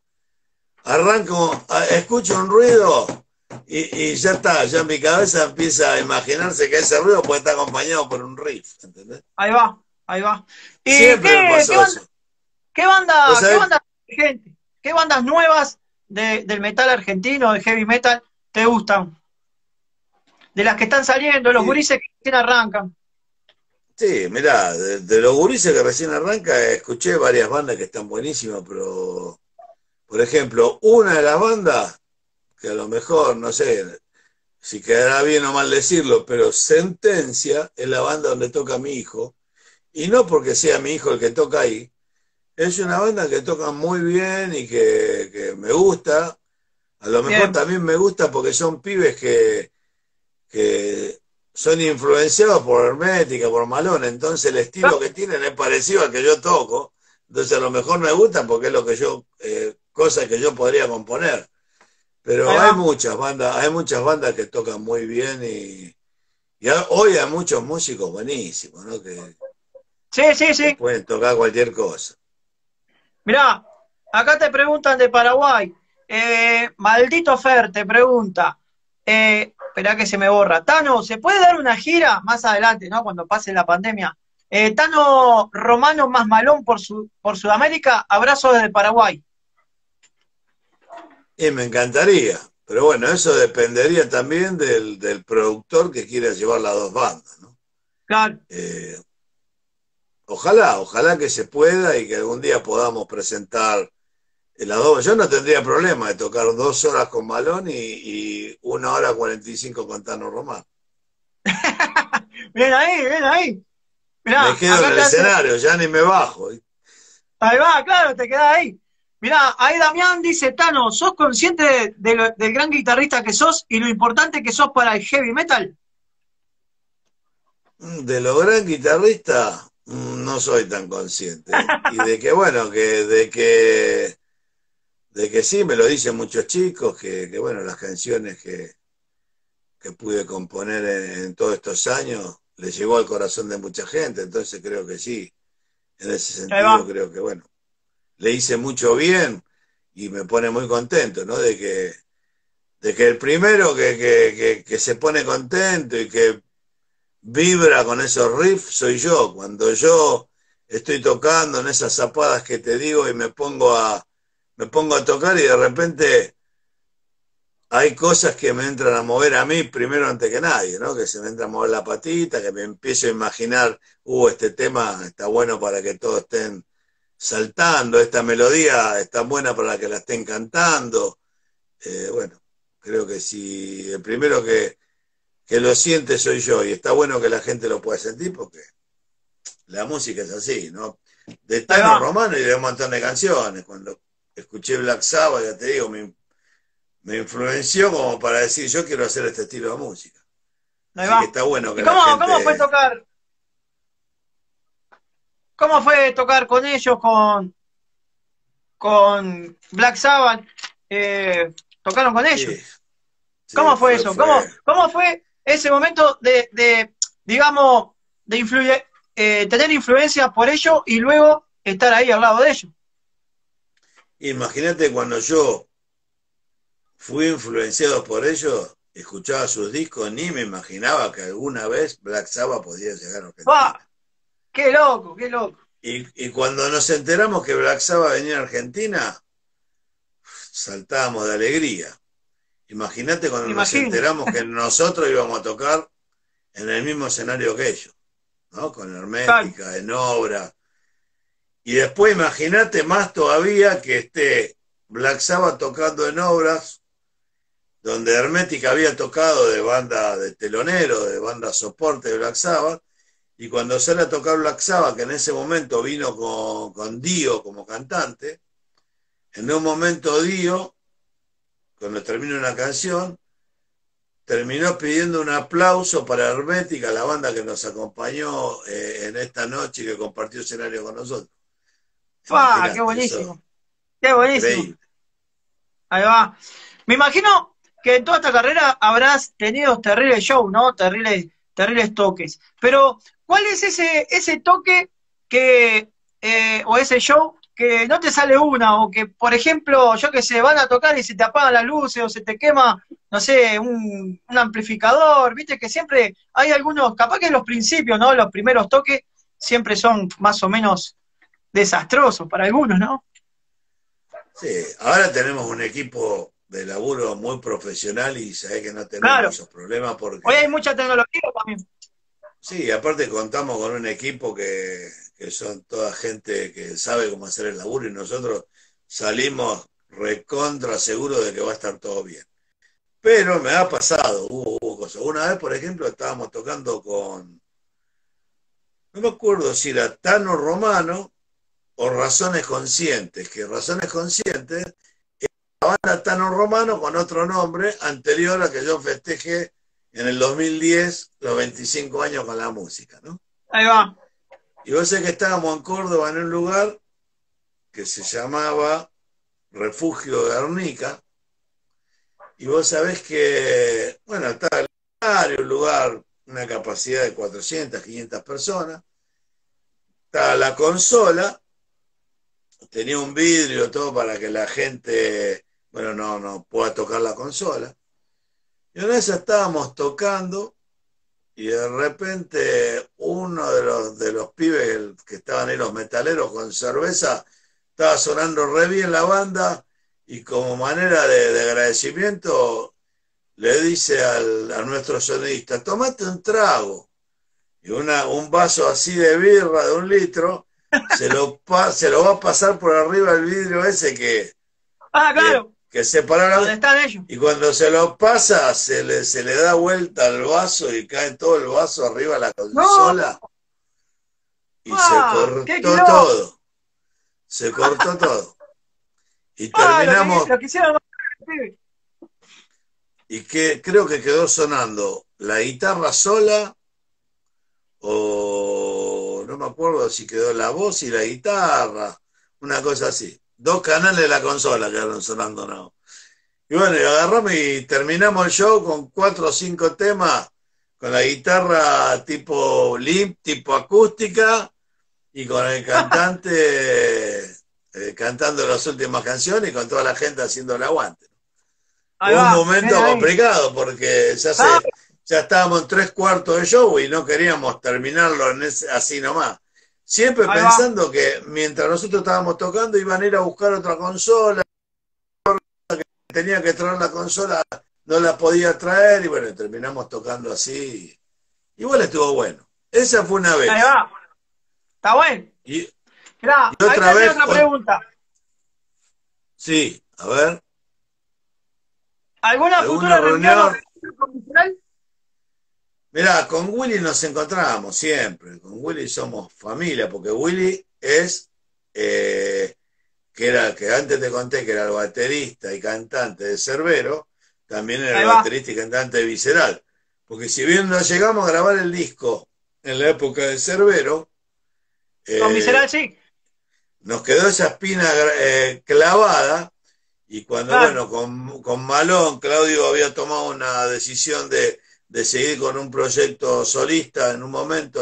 escucho un ruido y ya está, ya mi cabeza empieza a imaginarse que ese ruido puede estar acompañado por un riff, ¿entendés? Ahí va. Ahí va. ¿Y Siempre me qué pasó eso. banda, qué Vos banda, qué sabés, bandas gente, qué bandas nuevas del metal argentino, del heavy metal, te gustan? De las que están saliendo, los y, gurises que recién arrancan. sí, mirá, de los gurises que recién arranca, escuché varias bandas que están buenísimas, pero, por ejemplo, una de las bandas, que a lo mejor, no sé si quedará bien o mal decirlo, pero Sentencia es la banda donde toca mi hijo, y no porque sea mi hijo el que toca ahí, es una banda que toca muy bien y que me gusta, a lo mejor Bien. también me gusta porque son pibes que son influenciados por Hermética, por Malone, entonces el estilo que tienen es parecido al que yo toco, entonces a lo mejor me gusta porque es lo que cosas que yo podría componer, pero Ahí va. hay muchas bandas que tocan muy bien y hoy hay muchos músicos buenísimos, ¿no? Sí, sí, Que sí. pueden tocar cualquier cosa. Mirá, acá te preguntan de Paraguay. Maldito Fer te pregunta. Esperá que se me borra. Tano, ¿se puede dar una gira más adelante, ¿no? Cuando pase la pandemia. Tano Romano más Malón por Sudamérica. Abrazo desde Paraguay. Y me encantaría, pero bueno, eso dependería también del productor que quiera llevar las dos bandas, ¿no? Claro. Eh, ojalá que se pueda y que algún día podamos presentar las dos. Yo no tendría problema de tocar 2 horas con Malón y 1 hora 45 con Tano Román. Bien ahí, bien ahí. Me Mirá, quedo en acá el te hace. escenario, ya ni me bajo. Ahí va, claro, te quedás ahí. Mirá, ahí Damián dice, Tano, ¿sos consciente del gran guitarrista que sos y lo importante que sos para el heavy metal? De lo gran guitarrista, no soy tan consciente. Y de que, bueno, de que sí, me lo dicen muchos chicos, bueno, las canciones que pude componer en todos estos años le llegó al corazón de mucha gente, entonces creo que sí, en ese Ahí sentido va. creo que, bueno, le hice mucho bien y me pone muy contento, ¿no? De que el primero que se pone contento y que vibra con esos riffs soy yo. Cuando yo estoy tocando en esas zapadas que te digo y me pongo a tocar y de repente hay cosas que me entran a mover a mí primero antes que nadie, ¿no? Que se me entra a mover la patita, que me empiezo a imaginar, este tema está bueno para que todos estén saltando, esta melodía está buena para que la estén cantando. Bueno, creo que si el primero que lo siente soy yo y está bueno que la gente lo pueda sentir porque la música es así, ¿no? De Ahí Tano va. Romano y de un montón de canciones. Cuando escuché Black Sabbath, ya te digo, me influenció como para decir, yo quiero hacer este estilo de música. Ahí Así que va. está bueno ¿Y que la cómo fue gente... tocar? ¿Cómo fue tocar con ellos, con Black Sabbath? Eh, ¿Tocaron con ellos? Sí, sí, ¿Cómo fue fue, eso? fue... Cómo fue ese momento digamos, tener influencia por ellos y luego estar ahí al lado de ellos? Imagínate cuando yo fui influenciado por ellos, escuchaba sus discos, ni me imaginaba que alguna vez Black Sabbath podía llegar a ¡Ah! Argentina. ¡Qué loco, qué loco! Y cuando nos enteramos que Black Sabbath venía a Argentina, saltábamos de alegría. Imagínate cuando Me nos imagino. enteramos que nosotros íbamos a tocar en el mismo escenario que ellos, ¿no? Con Claro. Hermética, en obra. Y después imagínate más todavía que esté Black Sabbath tocando en obras donde Hermética había tocado de banda de telonero, de banda soporte de Black Sabbath, y cuando sale a tocar Black Sabbath, que en ese momento vino con Dio como cantante, en un momento Dio, cuando termina una canción, terminó pidiendo un aplauso para Hermética, la banda que nos acompañó en esta noche y que compartió escenario con nosotros. ¡Ah! ¡Qué Imagínate, eso buenísimo! ¡Qué buenísimo! increíble. Ahí va. Me imagino que en toda esta carrera habrás tenido terribles shows, ¿no? Terribles toques. Pero, ¿cuál es ese toque o ese show que no te sale una? O que, por ejemplo, yo que sé, van a tocar y se te apagan las luces o se te quema, no sé, un amplificador. Viste que siempre hay algunos, capaz que en los principios, ¿no? Los primeros toques siempre son más o menos desastrosos para algunos, ¿no? Sí, ahora tenemos un equipo de laburo muy profesional y sabés que no tenemos Claro. esos problemas Hoy porque, hay mucha tecnología también. sí, aparte contamos con un equipo que son toda gente que sabe cómo hacer el laburo y nosotros salimos recontra seguros de que va a estar todo bien. Pero me ha pasado, hubo cosas. Una vez, por ejemplo, estábamos tocando no me acuerdo si era Tano Romano o Razones Conscientes, que Razones Conscientes banda Tano Romano con otro nombre anterior a que yo festeje en el 2010 los 25 años con la música, ¿no? Ahí va. Y vos sabés que estábamos en Córdoba en un lugar que se llamaba Refugio Guernica, y vos sabés que, bueno, estaba el escenario, un lugar, una capacidad de 400, 500 personas, estaba la consola, tenía un vidrio todo para que la gente, bueno, no pueda tocar la consola. Y una vez estábamos tocando y de repente uno de los pibes que estaban ahí, los metaleros con cerveza, estaba sonando re bien la banda y como manera de agradecimiento le dice a nuestro sonidista, tomate un trago. Y un vaso así de birra de 1 litro se lo va a pasar por arriba del vidrio ese Ah, que, claro. que separaron. ¿Dónde están ellos? Y cuando se lo pasa, se le da vuelta al vaso y cae todo el vaso arriba de la ¡No! consola y se ¡Ah! ¡Qué cortó quilombo! todo. Se cortó todo. Y ¡Ah! terminamos, Lo que hicieron los pibes. y que creo que quedó sonando la guitarra sola, o no me acuerdo si quedó la voz y la guitarra, una cosa así. 2 canales de la consola quedaron sonando, ¿no? Y bueno, y agarramos y terminamos el show con 4 o 5 temas con la guitarra tipo limp, tipo acústica, y con el cantante cantando las últimas canciones y con toda la gente haciendo el aguante. Ahí Fue un va, bien momento ahí. complicado porque Ah, ya estábamos en 3/4 de show y no queríamos terminarlo así nomás. Siempre ahí va. pensando que mientras nosotros estábamos tocando iban a ir a buscar otra consola, tenía que traer la consola, no la podía traer y bueno, terminamos tocando así. Igual estuvo bueno. Esa fue una Ahí vez. va. Está bueno. Y, Mirá, y ahí te otra hacen vez, otra pregunta. sí, a ver, ¿Alguna ¿alguna futura reunión o reunión? reencuentro con Israel? Mirá, con Willy nos encontramos siempre. Con Willy somos familia, porque Willy es, que antes te conté que era el baterista y cantante de Cerbero, también era Ahí el va. baterista y cantante de Visceral. Porque si bien no llegamos a grabar el disco en la época de Cerbero, Con Visceral eh, sí. nos quedó esa espina clavada. Y cuando, Claro. bueno, con Malón, Claudio había tomado una decisión de seguir con un proyecto solista en un momento,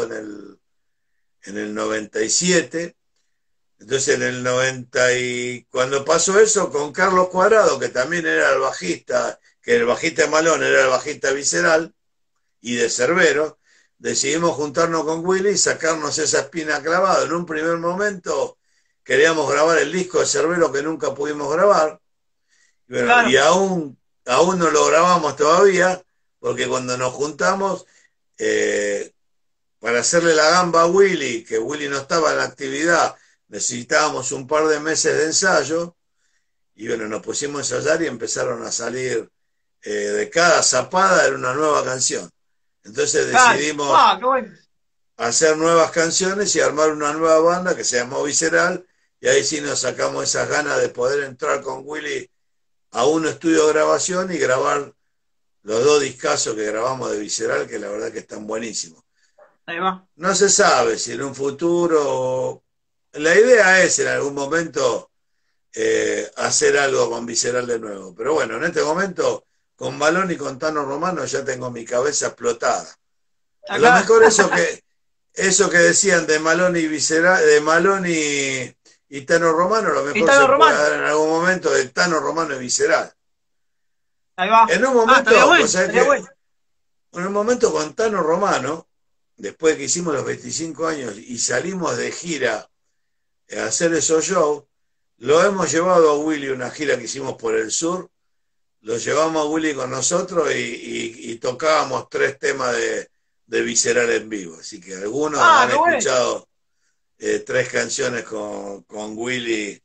en el 97. Entonces, en el 90 y cuando pasó eso, con Carlos Cuadrado, que también era el bajista, que el bajista de Malón era el bajista Visceral y de Cerbero, decidimos juntarnos con Willy y sacarnos esa espina clavada. En un primer momento queríamos grabar el disco de Cerbero que nunca pudimos grabar. Bueno, y Claro. aún no lo grabamos todavía, porque cuando nos juntamos, eh, para hacerle la gamba a Willy, que Willy no estaba en la actividad, necesitábamos un par de meses de ensayo, y bueno, nos pusimos a ensayar y empezaron a salir, de cada zapada era una nueva canción. Entonces Claro. decidimos Ah, qué bueno. hacer nuevas canciones y armar una nueva banda que se llamó Visceral, y ahí sí nos sacamos esas ganas de poder entrar con Willy a un estudio de grabación y grabar los dos discazos que grabamos de Visceral, que la verdad que están buenísimos. Ahí va. No se sabe si en un futuro, la idea es en algún momento hacer algo con Visceral de nuevo, pero bueno, en este momento con Malón y con Tano Romano ya tengo mi cabeza explotada. A lo Acá. mejor eso que decían de Malón y Visceral, de Malón y Tano Romano, a lo mejor Gitano se puede Romano. dar en algún momento de Tano Romano y Visceral. Ahí va. En un Ah, estaría momento, bueno, pues sabés estaría que bueno. en un momento con Tano Romano, después que hicimos los 25 años y salimos de gira a hacer esos shows, lo hemos llevado a Willy, una gira que hicimos por el sur, lo llevamos a Willy con nosotros y tocábamos 3 temas de Visceral en vivo. Así que algunos Ah, han qué bueno. escuchado 3 canciones con Willy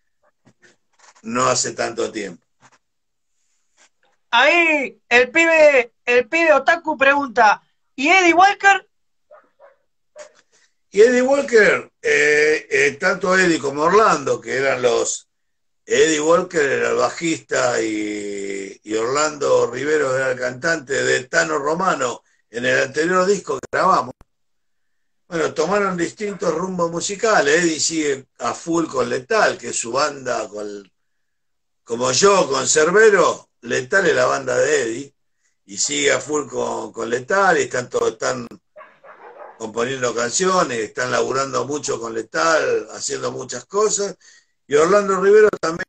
no hace tanto tiempo. Ahí el pibe Otaku pregunta, ¿y Eddie Walker? Y Eddie Walker, tanto Eddie como Orlando, que eran los... Eddie Walker era el bajista y Orlando Rivero era el cantante de Tano Romano en el anterior disco que grabamos. Bueno, tomaron distintos rumbos musicales. Eddie sigue a full con Letal, que es su banda, como yo, con Cerbero. Letal es la banda de Eddie, y sigue a full con Letal, y están componiendo canciones, están laburando mucho con Letal, haciendo muchas cosas. Y Orlando Rivero también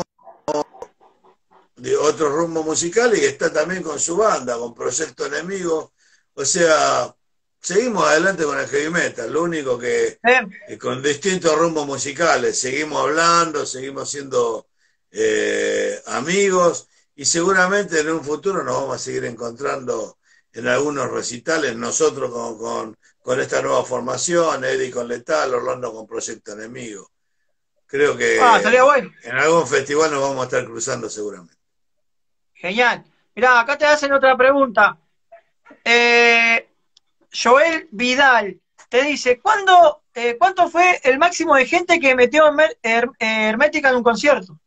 de otro rumbo musical y que está también con su banda, con Proyecto Enemigo. O sea, seguimos adelante con el heavy metal, lo único que con distintos rumbos musicales, seguimos hablando, seguimos siendo amigos y seguramente en un futuro nos vamos a seguir encontrando en algunos recitales, nosotros con esta nueva formación, Eddie con Letal, Orlando con Proyecto Enemigo. Creo Ah, estaría que bueno. en algún festival nos vamos a estar cruzando seguramente. Genial. Mirá, acá te hacen otra pregunta. Eh, Joel Vidal te dice, ¿cuánto fue el máximo de gente que metió Hermética en un concierto?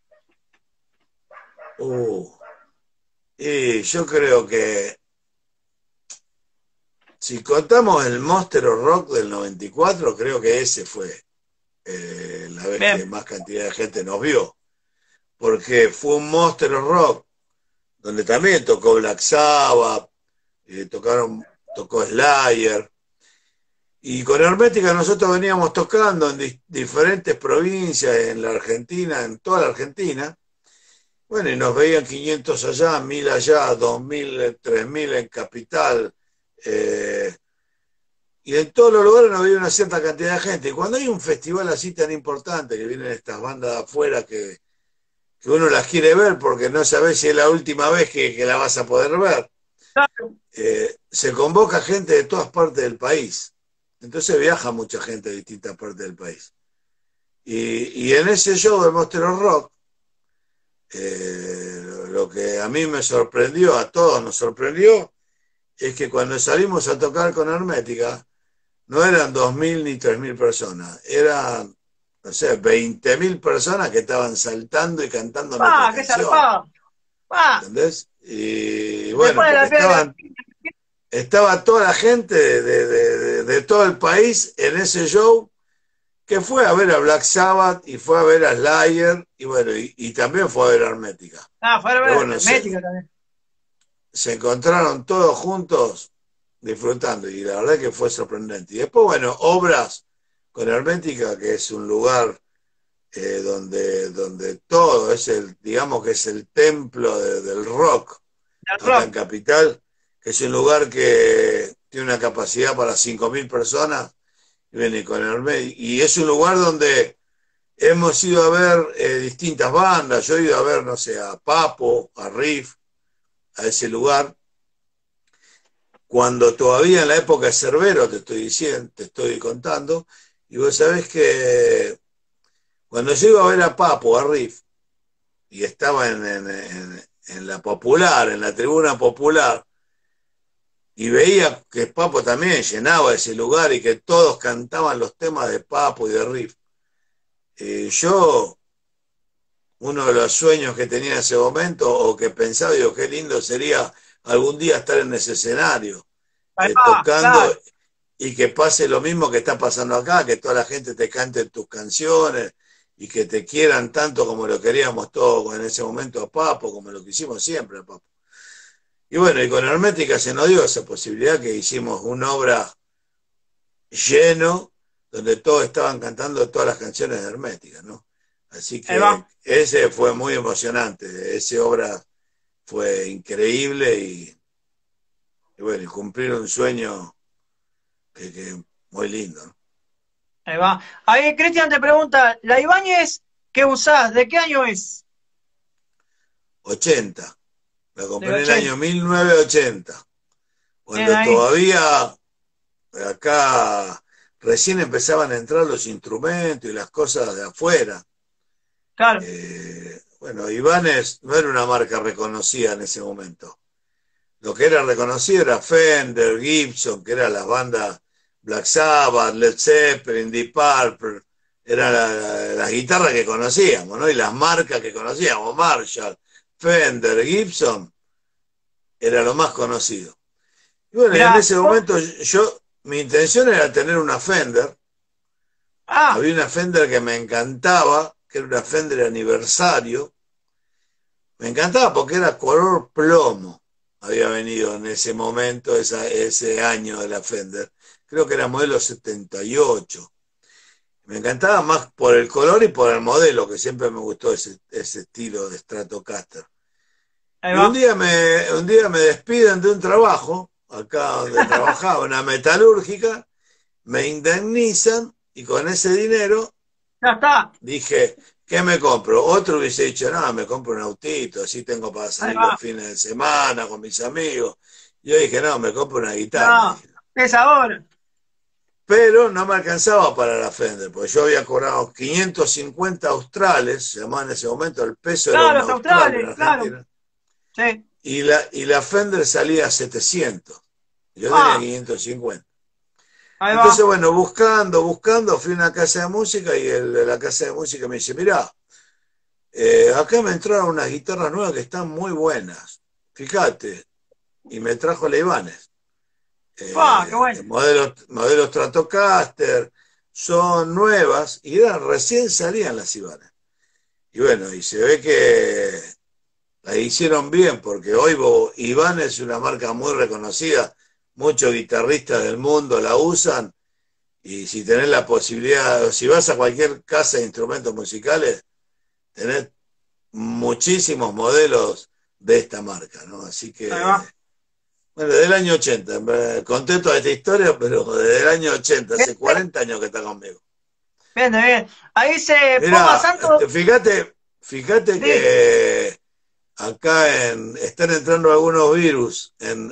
Uh, y yo creo que si contamos el Monster of Rock del 94, creo que ese fue la vez que Bien, más cantidad de gente nos vio. Porque fue un Monster of Rock donde también tocó Black Sabbath, tocó Slayer. Y con Hermética nosotros veníamos tocando en diferentes provincias en la Argentina, en toda la Argentina. Bueno, y nos veían 500 allá, 1000 allá, 2000, 3000 en Capital. eh, y en todos los lugares nos veía una cierta cantidad de gente. Y cuando hay un festival así tan importante, que vienen estas bandas de afuera que uno las quiere ver porque no sabes si es la última vez que la vas a poder ver, Claro. se convoca gente de todas partes del país. Entonces viaja mucha gente de distintas partes del país. Y en ese show de Monster of Rock, lo que a mí me sorprendió, a todos nos sorprendió, es que cuando salimos a tocar con Hermética, no eran 2000 ni 3000 personas, eran, no sé, 20.000 personas que estaban saltando y cantando nuestra ¡Qué canción. zarpado! ¡Ah! ¿Entendés? Y Me bueno, pone porque la piel de estaba toda la gente de todo el país en ese show que fue a ver a Black Sabbath y fue a ver a Slayer y bueno, y también fue a ver a Hermética. fuera Pero ver, bueno, hermética también. se encontraron todos juntos disfrutando y la verdad que fue sorprendente. Y después, bueno, obras con Hermética, que es un lugar donde todo es digamos que es el templo del rock El acá en rock. Capital, que es un lugar que tiene una capacidad para 5000 personas y es un lugar donde hemos ido a ver distintas bandas. Yo he ido a ver, no sé, a Papo, a Riff, a ese lugar, cuando todavía en la época de Cerbero, te estoy diciendo, te estoy contando, y vos sabés que cuando yo iba a ver a Papo, a Riff, y estaba en la popular, en la tribuna popular, y veía que Papo también llenaba ese lugar y que todos cantaban los temas de Papo y de Riff. Yo, uno de los sueños que tenía en ese momento, o que pensaba, digo, qué lindo sería algún día estar en ese escenario, Ahí va, tocando claro. y que pase lo mismo que está pasando acá, que toda la gente te cante tus canciones y que te quieran tanto como lo queríamos todos en ese momento a Papo, como lo que hicimos siempre a Papo. Y bueno, y con Hermética se nos dio esa posibilidad que hicimos una obra lleno, donde todos estaban cantando todas las canciones de Hermética, ¿no? Así Ahí va. que ese fue muy emocionante, esa obra fue increíble y bueno, y cumplir un sueño que muy lindo, ¿no? Ahí va. Ahí Cristian te pregunta, ¿la Ibáñez qué usás? ¿De qué año es? 80, la Del compré en el 80. año 1980, Bien cuando ahí. todavía acá recién empezaban a entrar los instrumentos y las cosas de afuera. Claro. Bueno, Ibanez no era una marca reconocida en ese momento. Lo que era reconocido era Fender, Gibson, que eran las bandas Black Sabbath, Led Zeppelin, Deep Purple, eran las guitarras que conocíamos, ¿no? Y las marcas que conocíamos, Marshall, Fender, Gibson, era lo más conocido. Y bueno, y en Mirá, ese momento mi intención era tener una Fender. ah, Había una Fender que me encantaba, que era una Fender aniversario. Me encantaba porque era color plomo. Había venido en ese momento, ese año de la Fender. Creo que era modelo 78. Me encantaba más por el color y por el modelo, que siempre me gustó ese estilo de Stratocaster. ahí Y va. un día me despiden de un trabajo, acá donde trabajaba, una metalúrgica, me indemnizan y con ese dinero Ya está. dije, ¿qué me compro? Otro hubiese dicho, no, me compro un autito, así tengo para Ahí salir los va. fines de semana con mis amigos. Yo dije, no, me compro una guitarra. No, Dije. es ahora. Pero no me alcanzaba para la Fender, porque yo había cobrado 550 australes, se llamaba en ese momento, el peso era Claro, un los austral en australes, claro. Argentina, Sí. y la Fender salía a 700. Yo tenía Ah, 550. ahí Entonces, va. bueno, buscando, fui a una casa de música y el de la casa de música me dice, mirá, acá me entraron unas guitarras nuevas que están muy buenas. Fíjate, y me trajo la Ibanez. Qué bueno. Modelos Stratocaster, son nuevas y recién salían las Ibanez. Y bueno, y se ve que la hicieron bien, porque hoy Iván es una marca muy reconocida, muchos guitarristas del mundo la usan, y si tenés la posibilidad, si vas a cualquier casa de instrumentos musicales, tenés muchísimos modelos de esta marca, ¿no? Así Ahí que, va. bueno, del año 80, contento de esta historia, pero desde el año 80, Bien, hace 40 años que está conmigo. bien, bien. Ahí dice Poma Mira, Santos. fíjate Sí. que acá están entrando algunos virus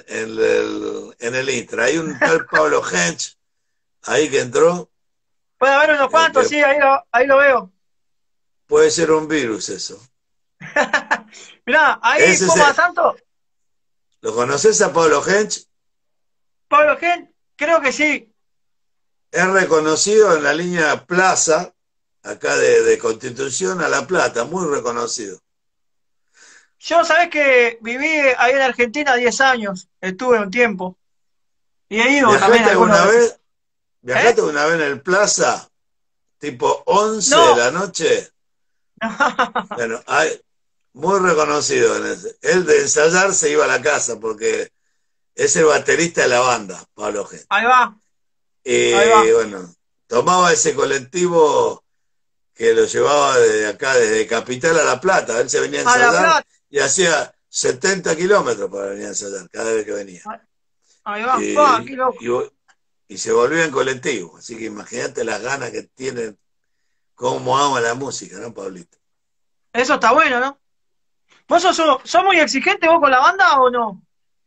en el Intra. Hay un tal Pablo Hench ahí que entró, Puede haber unos cuantos, que sí, ahí lo veo. puede ser un virus eso. Mirá, ahí Ese Poma Santos, ¿lo conoces a Pablo Hench? Pablo Gen, creo que sí. Es reconocido en la línea Plaza, acá de Constitución a La Plata, muy reconocido. Yo, sabés que viví ahí en Argentina 10 años, estuve un tiempo. Y he ido también ¿Viajaste algunos alguna recitales. vez? ¿Viajaste ¿Eh? alguna vez en el Plaza? Tipo 11 de No. la noche. Bueno, muy reconocido en ese. Él de ensayar se iba a la casa porque es el baterista de la banda, Pablo G. Ahí va, ahí Y va. bueno, tomaba ese colectivo que lo llevaba desde acá, desde Capital a La Plata. Él se venía a A La ensayar Plata. y hacía 70 kilómetros para venir a ensayar cada vez que venía. Ahí va. Pa, Y, qué loco. y, y se volvía en colectivo. Así que imagínate las ganas que tienen, cómo ama la música, ¿no, Pablito? Eso está bueno, ¿no? ¿Vos sos muy exigente vos con la banda o no?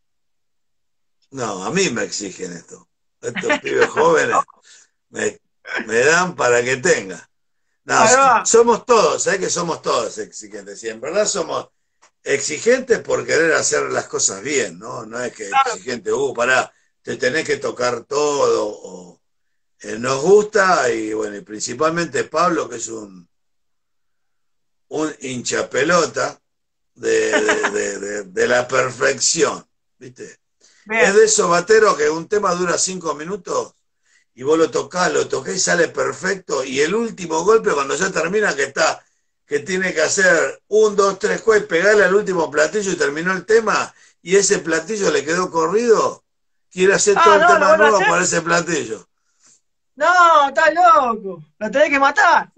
No, a mí me exigen esto. Estos pibes jóvenes me, me dan para que tenga. No, Ahí va. somos todos, ¿sabes que somos todos exigentes? Y en verdad somos exigentes por querer hacer las cosas bien, ¿no? No es que Claro. exigente, pará, te tenés que tocar todo, o nos gusta, y bueno, y principalmente Pablo, que es un hincha pelota de la perfección, ¿viste? Es Bien. de esos bateros que un tema dura 5 minutos y vos lo tocás y sale perfecto. Y el último golpe, cuando ya termina, que tiene que hacer 1, 2, 3, 4, pegarle al último platillo y terminó el tema, y ese platillo le quedó corrido, quiere hacer todo Ah, el no, ¿lo tema de van a nuevo hacer? para ese platillo. No, estás loco. Lo tenés que matar.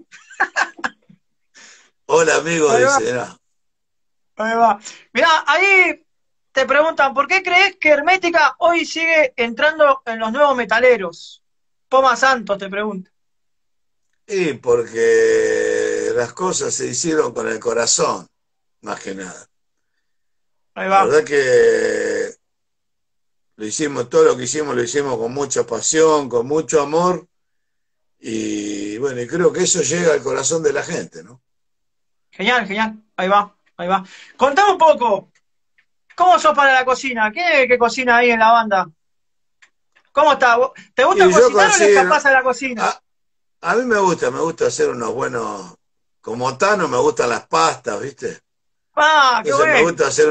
Hola amigo, Ahí va, dice, "Mirá". ahí va. Mirá, ahí te preguntan, ¿por qué crees que Hermética hoy sigue entrando en los nuevos metaleros? Poma Santos te pregunta. Y porque las cosas se hicieron con el corazón, más que nada. Ahí La va. verdad que lo hicimos, todo lo que hicimos lo hicimos con mucha pasión, con mucho amor, y bueno, y creo que eso llega al corazón de la gente, ¿no? Genial, genial. Ahí va, ahí va. Contame un poco, ¿cómo sos para la cocina? ¿Qué cocina ahí en la banda? ¿Cómo está? ¿Te gusta Y yo cocinar o le considero, escapás a la cocina? a, a mí me gusta hacer unos buenos, como Tano me gustan las pastas, ¿viste? Ah, qué Entonces me bueno. gusta hacer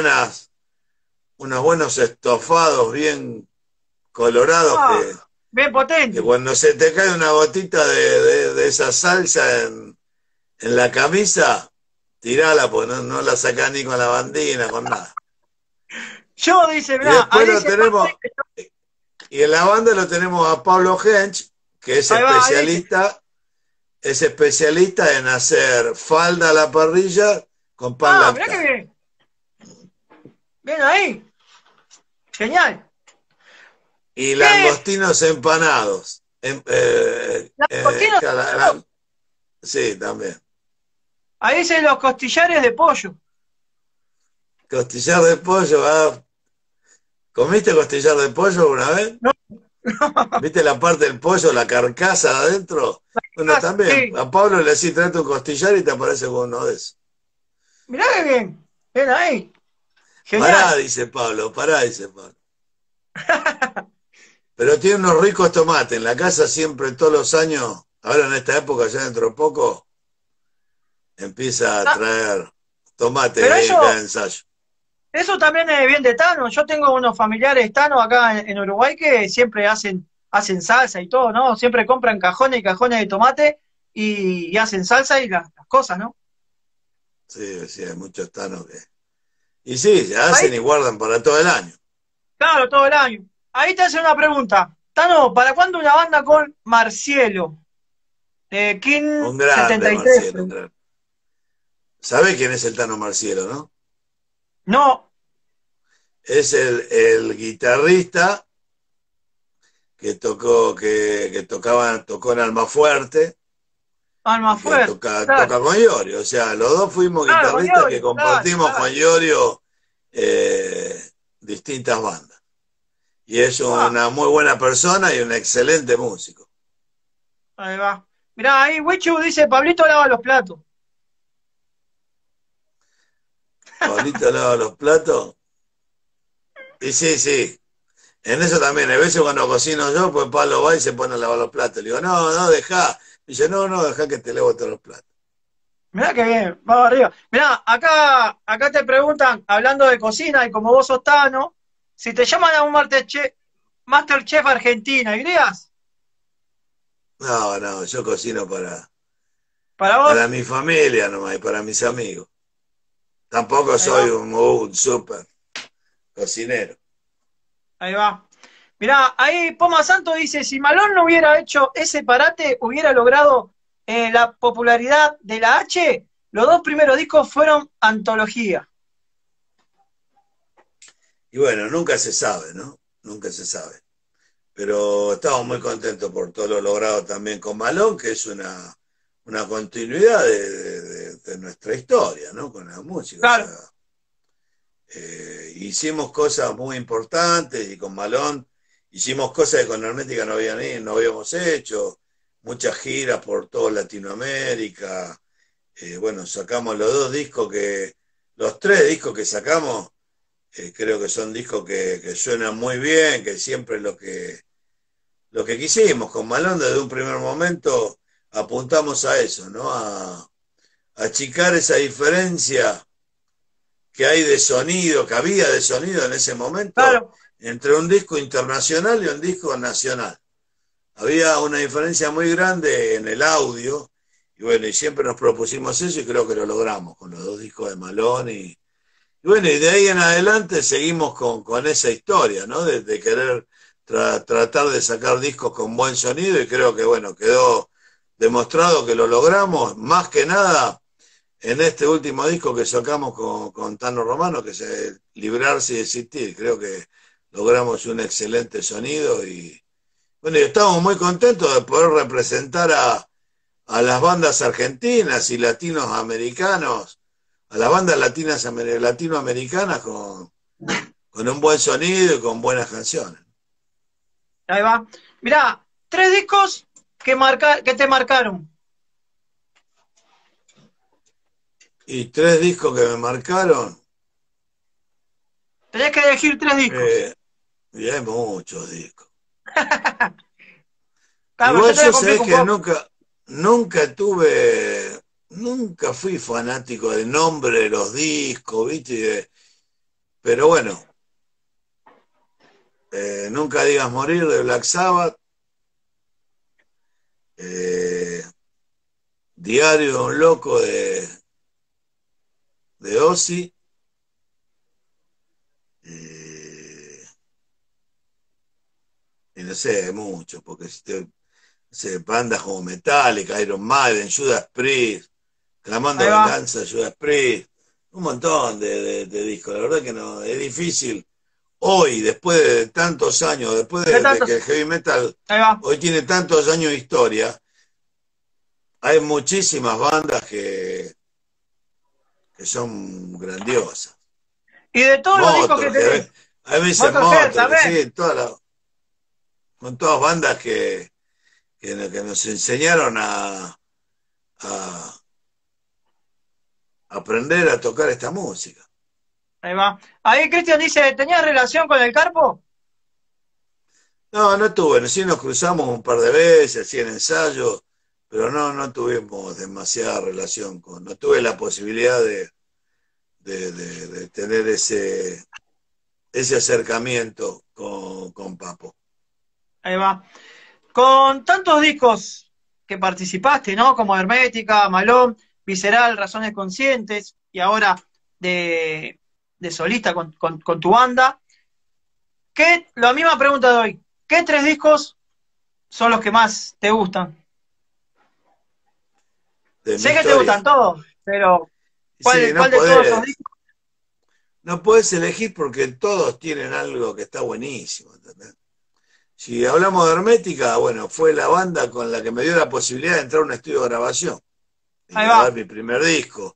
unos buenos estofados bien colorados Ah, bien que potente. cuando se te cae una gotita de esa salsa en la camisa, tirala, porque no la sacás ni con la bandina, con nada. Yo, dice, Y mirá, después ahí lo dice tenemos, y en la banda lo tenemos a Pablo Hench, que ahí va, ahí dice. es especialista en hacer falda a la parrilla con pan Ah, mirá qué lactal. bien. Bien ahí. Genial. Y ¿Qué? langostinos empanados. Langostinos. Sí, también. Ahí dice los costillares de pollo. Costillar de pollo, ¿comiste costillar de pollo alguna vez? No, ¿Viste la parte del pollo, la carcasa adentro? Bueno, también, sí. a Pablo le decís, tráete un costillar y te aparece con uno de esos. Mirá qué bien. Bien ahí. Pará, Genial. dice Pablo, pará, dice Pablo. Pero tiene unos ricos tomates. En la casa siempre, todos los años, ahora en esta época, ya dentro de poco, empieza a Ah, traer tomates pero ahí en cada eso, ensayo. eso también es bien de Tano. Yo tengo unos familiares Tano acá en Uruguay que siempre hacen salsa y todo, ¿no? Siempre compran cajones y cajones de tomate y hacen salsa y las cosas, ¿no? Sí, sí, hay muchos tanos Y sí, se Ahí, hacen y guardan para todo el año. claro, todo el año. Ahí te hace una pregunta. Tano, ¿para cuándo una banda con Marcielo? King Un grande 73. Marcielo, un grande. ¿Sabe quién es el Tano Marcielo, no? No, Es el guitarrista que tocó en Almafuerte Alma y que Fuerte. Claro, toca con Iorio. O sea, los dos fuimos claro, con guitarristas que Iorio, claro, compartimos claro. con Iorio distintas bandas. Y es Ah, una muy buena persona y un excelente músico. ahí va. Mirá, ahí Wichu dice, Pablito lava los platos. Pablito lava los platos. Y sí, sí. En eso también, a veces cuando cocino yo, pues Pablo va y se pone a lavar los platos. Le digo, no, no, dejá. Dice, no, no, dejá que te lavo todos los platos. Mirá que bien, vamos arriba. Mirá, acá te preguntan, hablando de cocina, y como vos sos Tano, si te llaman a un Masterchef Argentina, ¿irías? No, no, yo cocino ¿Para para vos? mi familia nomás y para mis amigos. Tampoco Ahí soy va, un súper cocinero. ahí va. Mirá, ahí Poma Santo dice, si Malón no hubiera hecho ese parate, hubiera logrado la popularidad de la H. Los dos primeros discos fueron antología. Y bueno, nunca se sabe, ¿no? Nunca se sabe. Pero estamos muy contentos por todo lo logrado también con Malón, que es una continuidad de nuestra historia, ¿no? Con la música. O sea, Claro, hicimos cosas muy importantes y con Malón hicimos cosas que con Hermética no habíamos hecho, muchas giras por toda Latinoamérica. Bueno, sacamos los tres discos que sacamos, creo que son discos que suenan muy bien, que siempre lo que quisimos. Con Malón desde un primer momento apuntamos a eso, ¿no? A achicar esa diferencia que hay de sonido, que había de sonido en ese momento, claro. entre un disco internacional y un disco nacional. Había una diferencia muy grande en el audio, y bueno, y siempre nos propusimos eso y creo que lo logramos con los dos discos de Malón y bueno, y de ahí en adelante seguimos con esa historia, ¿no? De querer tratar de sacar discos con buen sonido y creo que, bueno, quedó demostrado que lo logramos, más que nada en este último disco que sacamos con Tano Romano, que es Librarse y Existir. Creo que logramos un excelente sonido y, bueno, y estamos muy contentos de poder representar a las bandas argentinas y latinoamericanos, a las bandas latinoamericanas con un buen sonido y con buenas canciones. Ahí va. Mirá, tres discos que te marcaron. Y tres discos que me marcaron, Tenés que elegir tres discos. eh, y hay muchos discos. Claro, yo Igual te voy a yo sabés complicar un que poco. nunca fui fanático del nombre de los discos, ¿viste? Pero bueno, Nunca digas morir de Black Sabbath, eh, Diario de un loco de Ozzy, eh, y no sé, mucho, porque si te, no sé, bandas como Metallica, Iron Maiden, Judas Priest, Clamando Ahí va. Venganza, Judas Priest, un montón de discos. La verdad que no, es difícil. Hoy, después de tantos años, después De de que tantos. el heavy metal Ahí va. hoy tiene tantos años de historia, hay muchísimas bandas que son grandiosas. Y de todos los discos que Motorhead, tenés. hay veces Motorhead Motorhead, también. sí, con todas bandas que nos enseñaron a aprender a tocar esta música. Ahí va. Ahí Cristian dice, ¿tenías relación con el Carpo? No, no tuve, sí nos cruzamos un par de veces, así en ensayos, pero no tuvimos demasiada relación no tuve la posibilidad de tener ese acercamiento con Papo. Ahí va. Con tantos discos que participaste, ¿no? Como Hermética, Malón, Visceral, Razones Conscientes, y ahora de de solista con tu banda. La misma pregunta de hoy. ¿Qué 3 discos son los que más te gustan? De mi Sé que te gustan historia. todos, pero Sí, ¿cuál de todos esos discos? no podés elegir porque todos tienen algo que está buenísimo, ¿entendés? Si hablamos de Hermética, bueno, fue la banda con la que me dio la posibilidad de entrar a un estudio de grabación y Ahí grabar va, mi primer disco.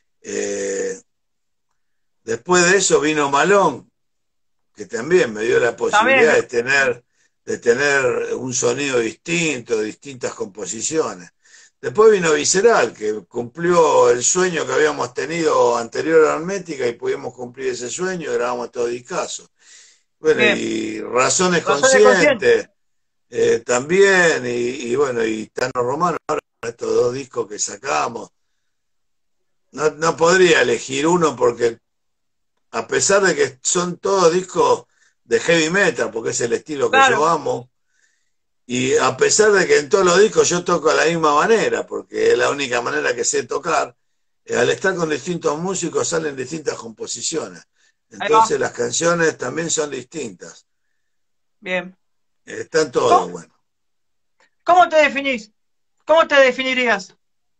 Después de eso vino Malón, que también me dio la también, posibilidad de tener un sonido distinto, distintas composiciones. Después vino Visceral, que cumplió el sueño que habíamos tenido anterior a Hermética y pudimos cumplir ese sueño y grabamos todo discazo. Bueno, bien, y Razones razones conscientes. Conscientes también, y bueno, y Tano Romano, ahora con estos 2 discos que sacamos. No podría elegir uno porque a pesar de que son todos discos de heavy metal, porque es el estilo que yo Claro, amo, y a pesar de que en todos los discos yo toco de la misma manera, porque es la única manera que sé tocar, al estar con distintos músicos salen distintas composiciones. ahí va, Entonces las canciones también son distintas. bien. Están todos, ¿Cómo, bueno. cómo te definís? ¿Cómo te definirías?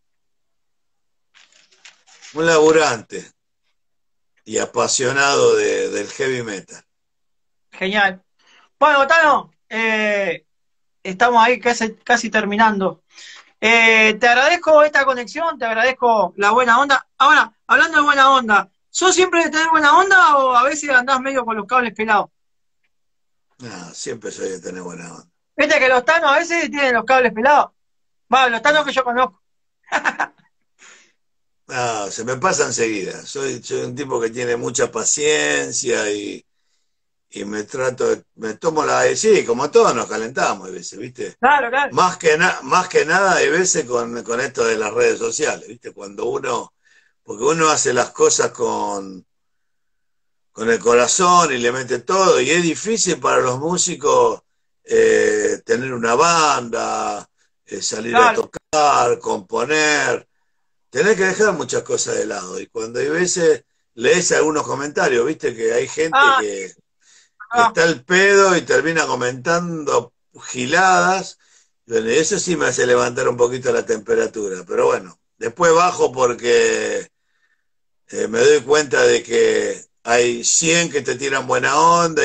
Un laburante y apasionado del heavy metal. Genial. Bueno, Tano, estamos ahí casi terminando. Te agradezco esta conexión, te agradezco la buena onda. Ahora, hablando de buena onda, ¿sos siempre de tener buena onda o a veces andás medio con los cables pelados? No, siempre soy de tener buena onda. Viste que los Tanos a veces tienen los cables pelados. Va, los Tanos que yo conozco. No, se me pasa enseguida. Soy un tipo que tiene mucha paciencia y me tomo sí, como todos nos calentamos a veces, ¿viste? Claro, claro. Más que nada hay veces con esto de las redes sociales, ¿viste? Porque uno hace las cosas con el corazón y le mete todo, y es difícil para los músicos tener una banda, salir a Claro, tocar, componer. Tenés que dejar muchas cosas de lado. Y cuando hay veces lees algunos comentarios, viste que hay gente ah, que ah, está al pedo y termina comentando giladas. Bueno, y eso sí me hace levantar un poquito la temperatura. Pero bueno, después bajo porque me doy cuenta de que hay 100 que te tiran buena onda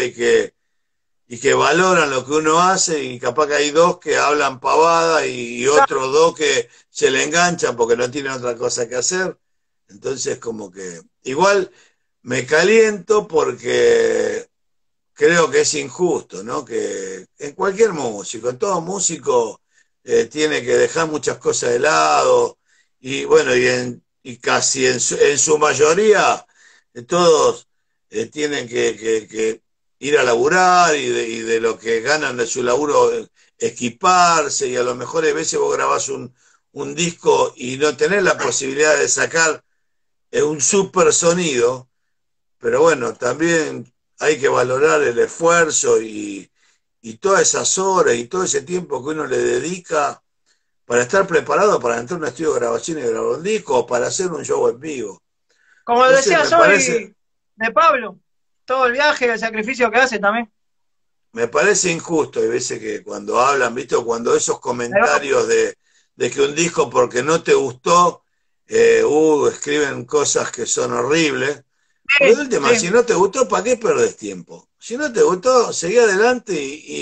y que valoran lo que uno hace, y capaz que hay 2 que hablan pavada y claro. otros 2 que se le enganchan porque no tienen otra cosa que hacer. Entonces como que igual me caliento porque creo que es injusto, ¿no? Que en cualquier músico, en todo músico tiene que dejar muchas cosas de lado, y bueno, y casi en su mayoría todos tienen que ir a laburar y de lo que ganan de su laburo equiparse, y a lo mejor a veces vos grabás un disco y no tenés la posibilidad de sacar un super sonido, pero bueno, también hay que valorar el esfuerzo y todas esas horas y todo ese tiempo que uno le dedica para estar preparado para entrar a un estudio de grabación y grabar un disco o para hacer un show en vivo. Como Entonces decía hoy de Pablo, todo el viaje, el sacrificio que hace también. me parece injusto, hay veces que cuando hablan, ¿viste? O cuando esos Ahí va. comentarios de que un disco porque no te gustó, escriben cosas que son horribles. Porque de Sí, última, si sí, no te gustó, ¿para qué perdés tiempo? Si no te gustó, seguí adelante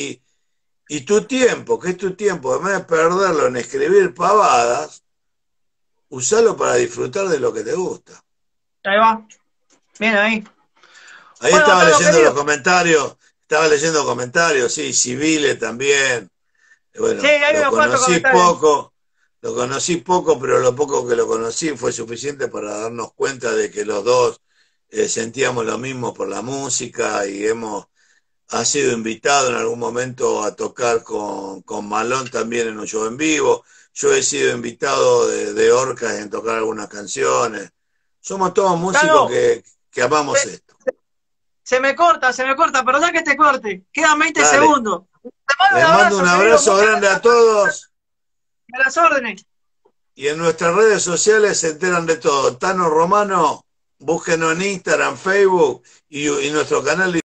y tu tiempo, que es tu tiempo, además de perderlo en escribir pavadas, usalo para disfrutar de lo que te gusta. ahí va. Bien ahí. Ahí Bueno, Tano querido. estaba leyendo comentarios, sí, Civile también. Sí, Bueno, hay unos cuantos comentarios. lo conocí poco, pero lo poco que lo conocí fue suficiente para darnos cuenta de que los dos sentíamos lo mismo por la música y ha sido invitado en algún momento a tocar con Malón también en un show en vivo. Yo he sido invitado de Orcas en tocar algunas canciones. Somos todos músicos Tano, que amamos se, esto. se me corta, perdón que te corte. Quedan 20 Dale, segundos. Te mando un les mando un abrazo, querido. abrazo grande a todos A las órdenes. y en nuestras redes sociales se enteran de todo. Tano Romano, búsquenos en Instagram, Facebook y nuestro canal de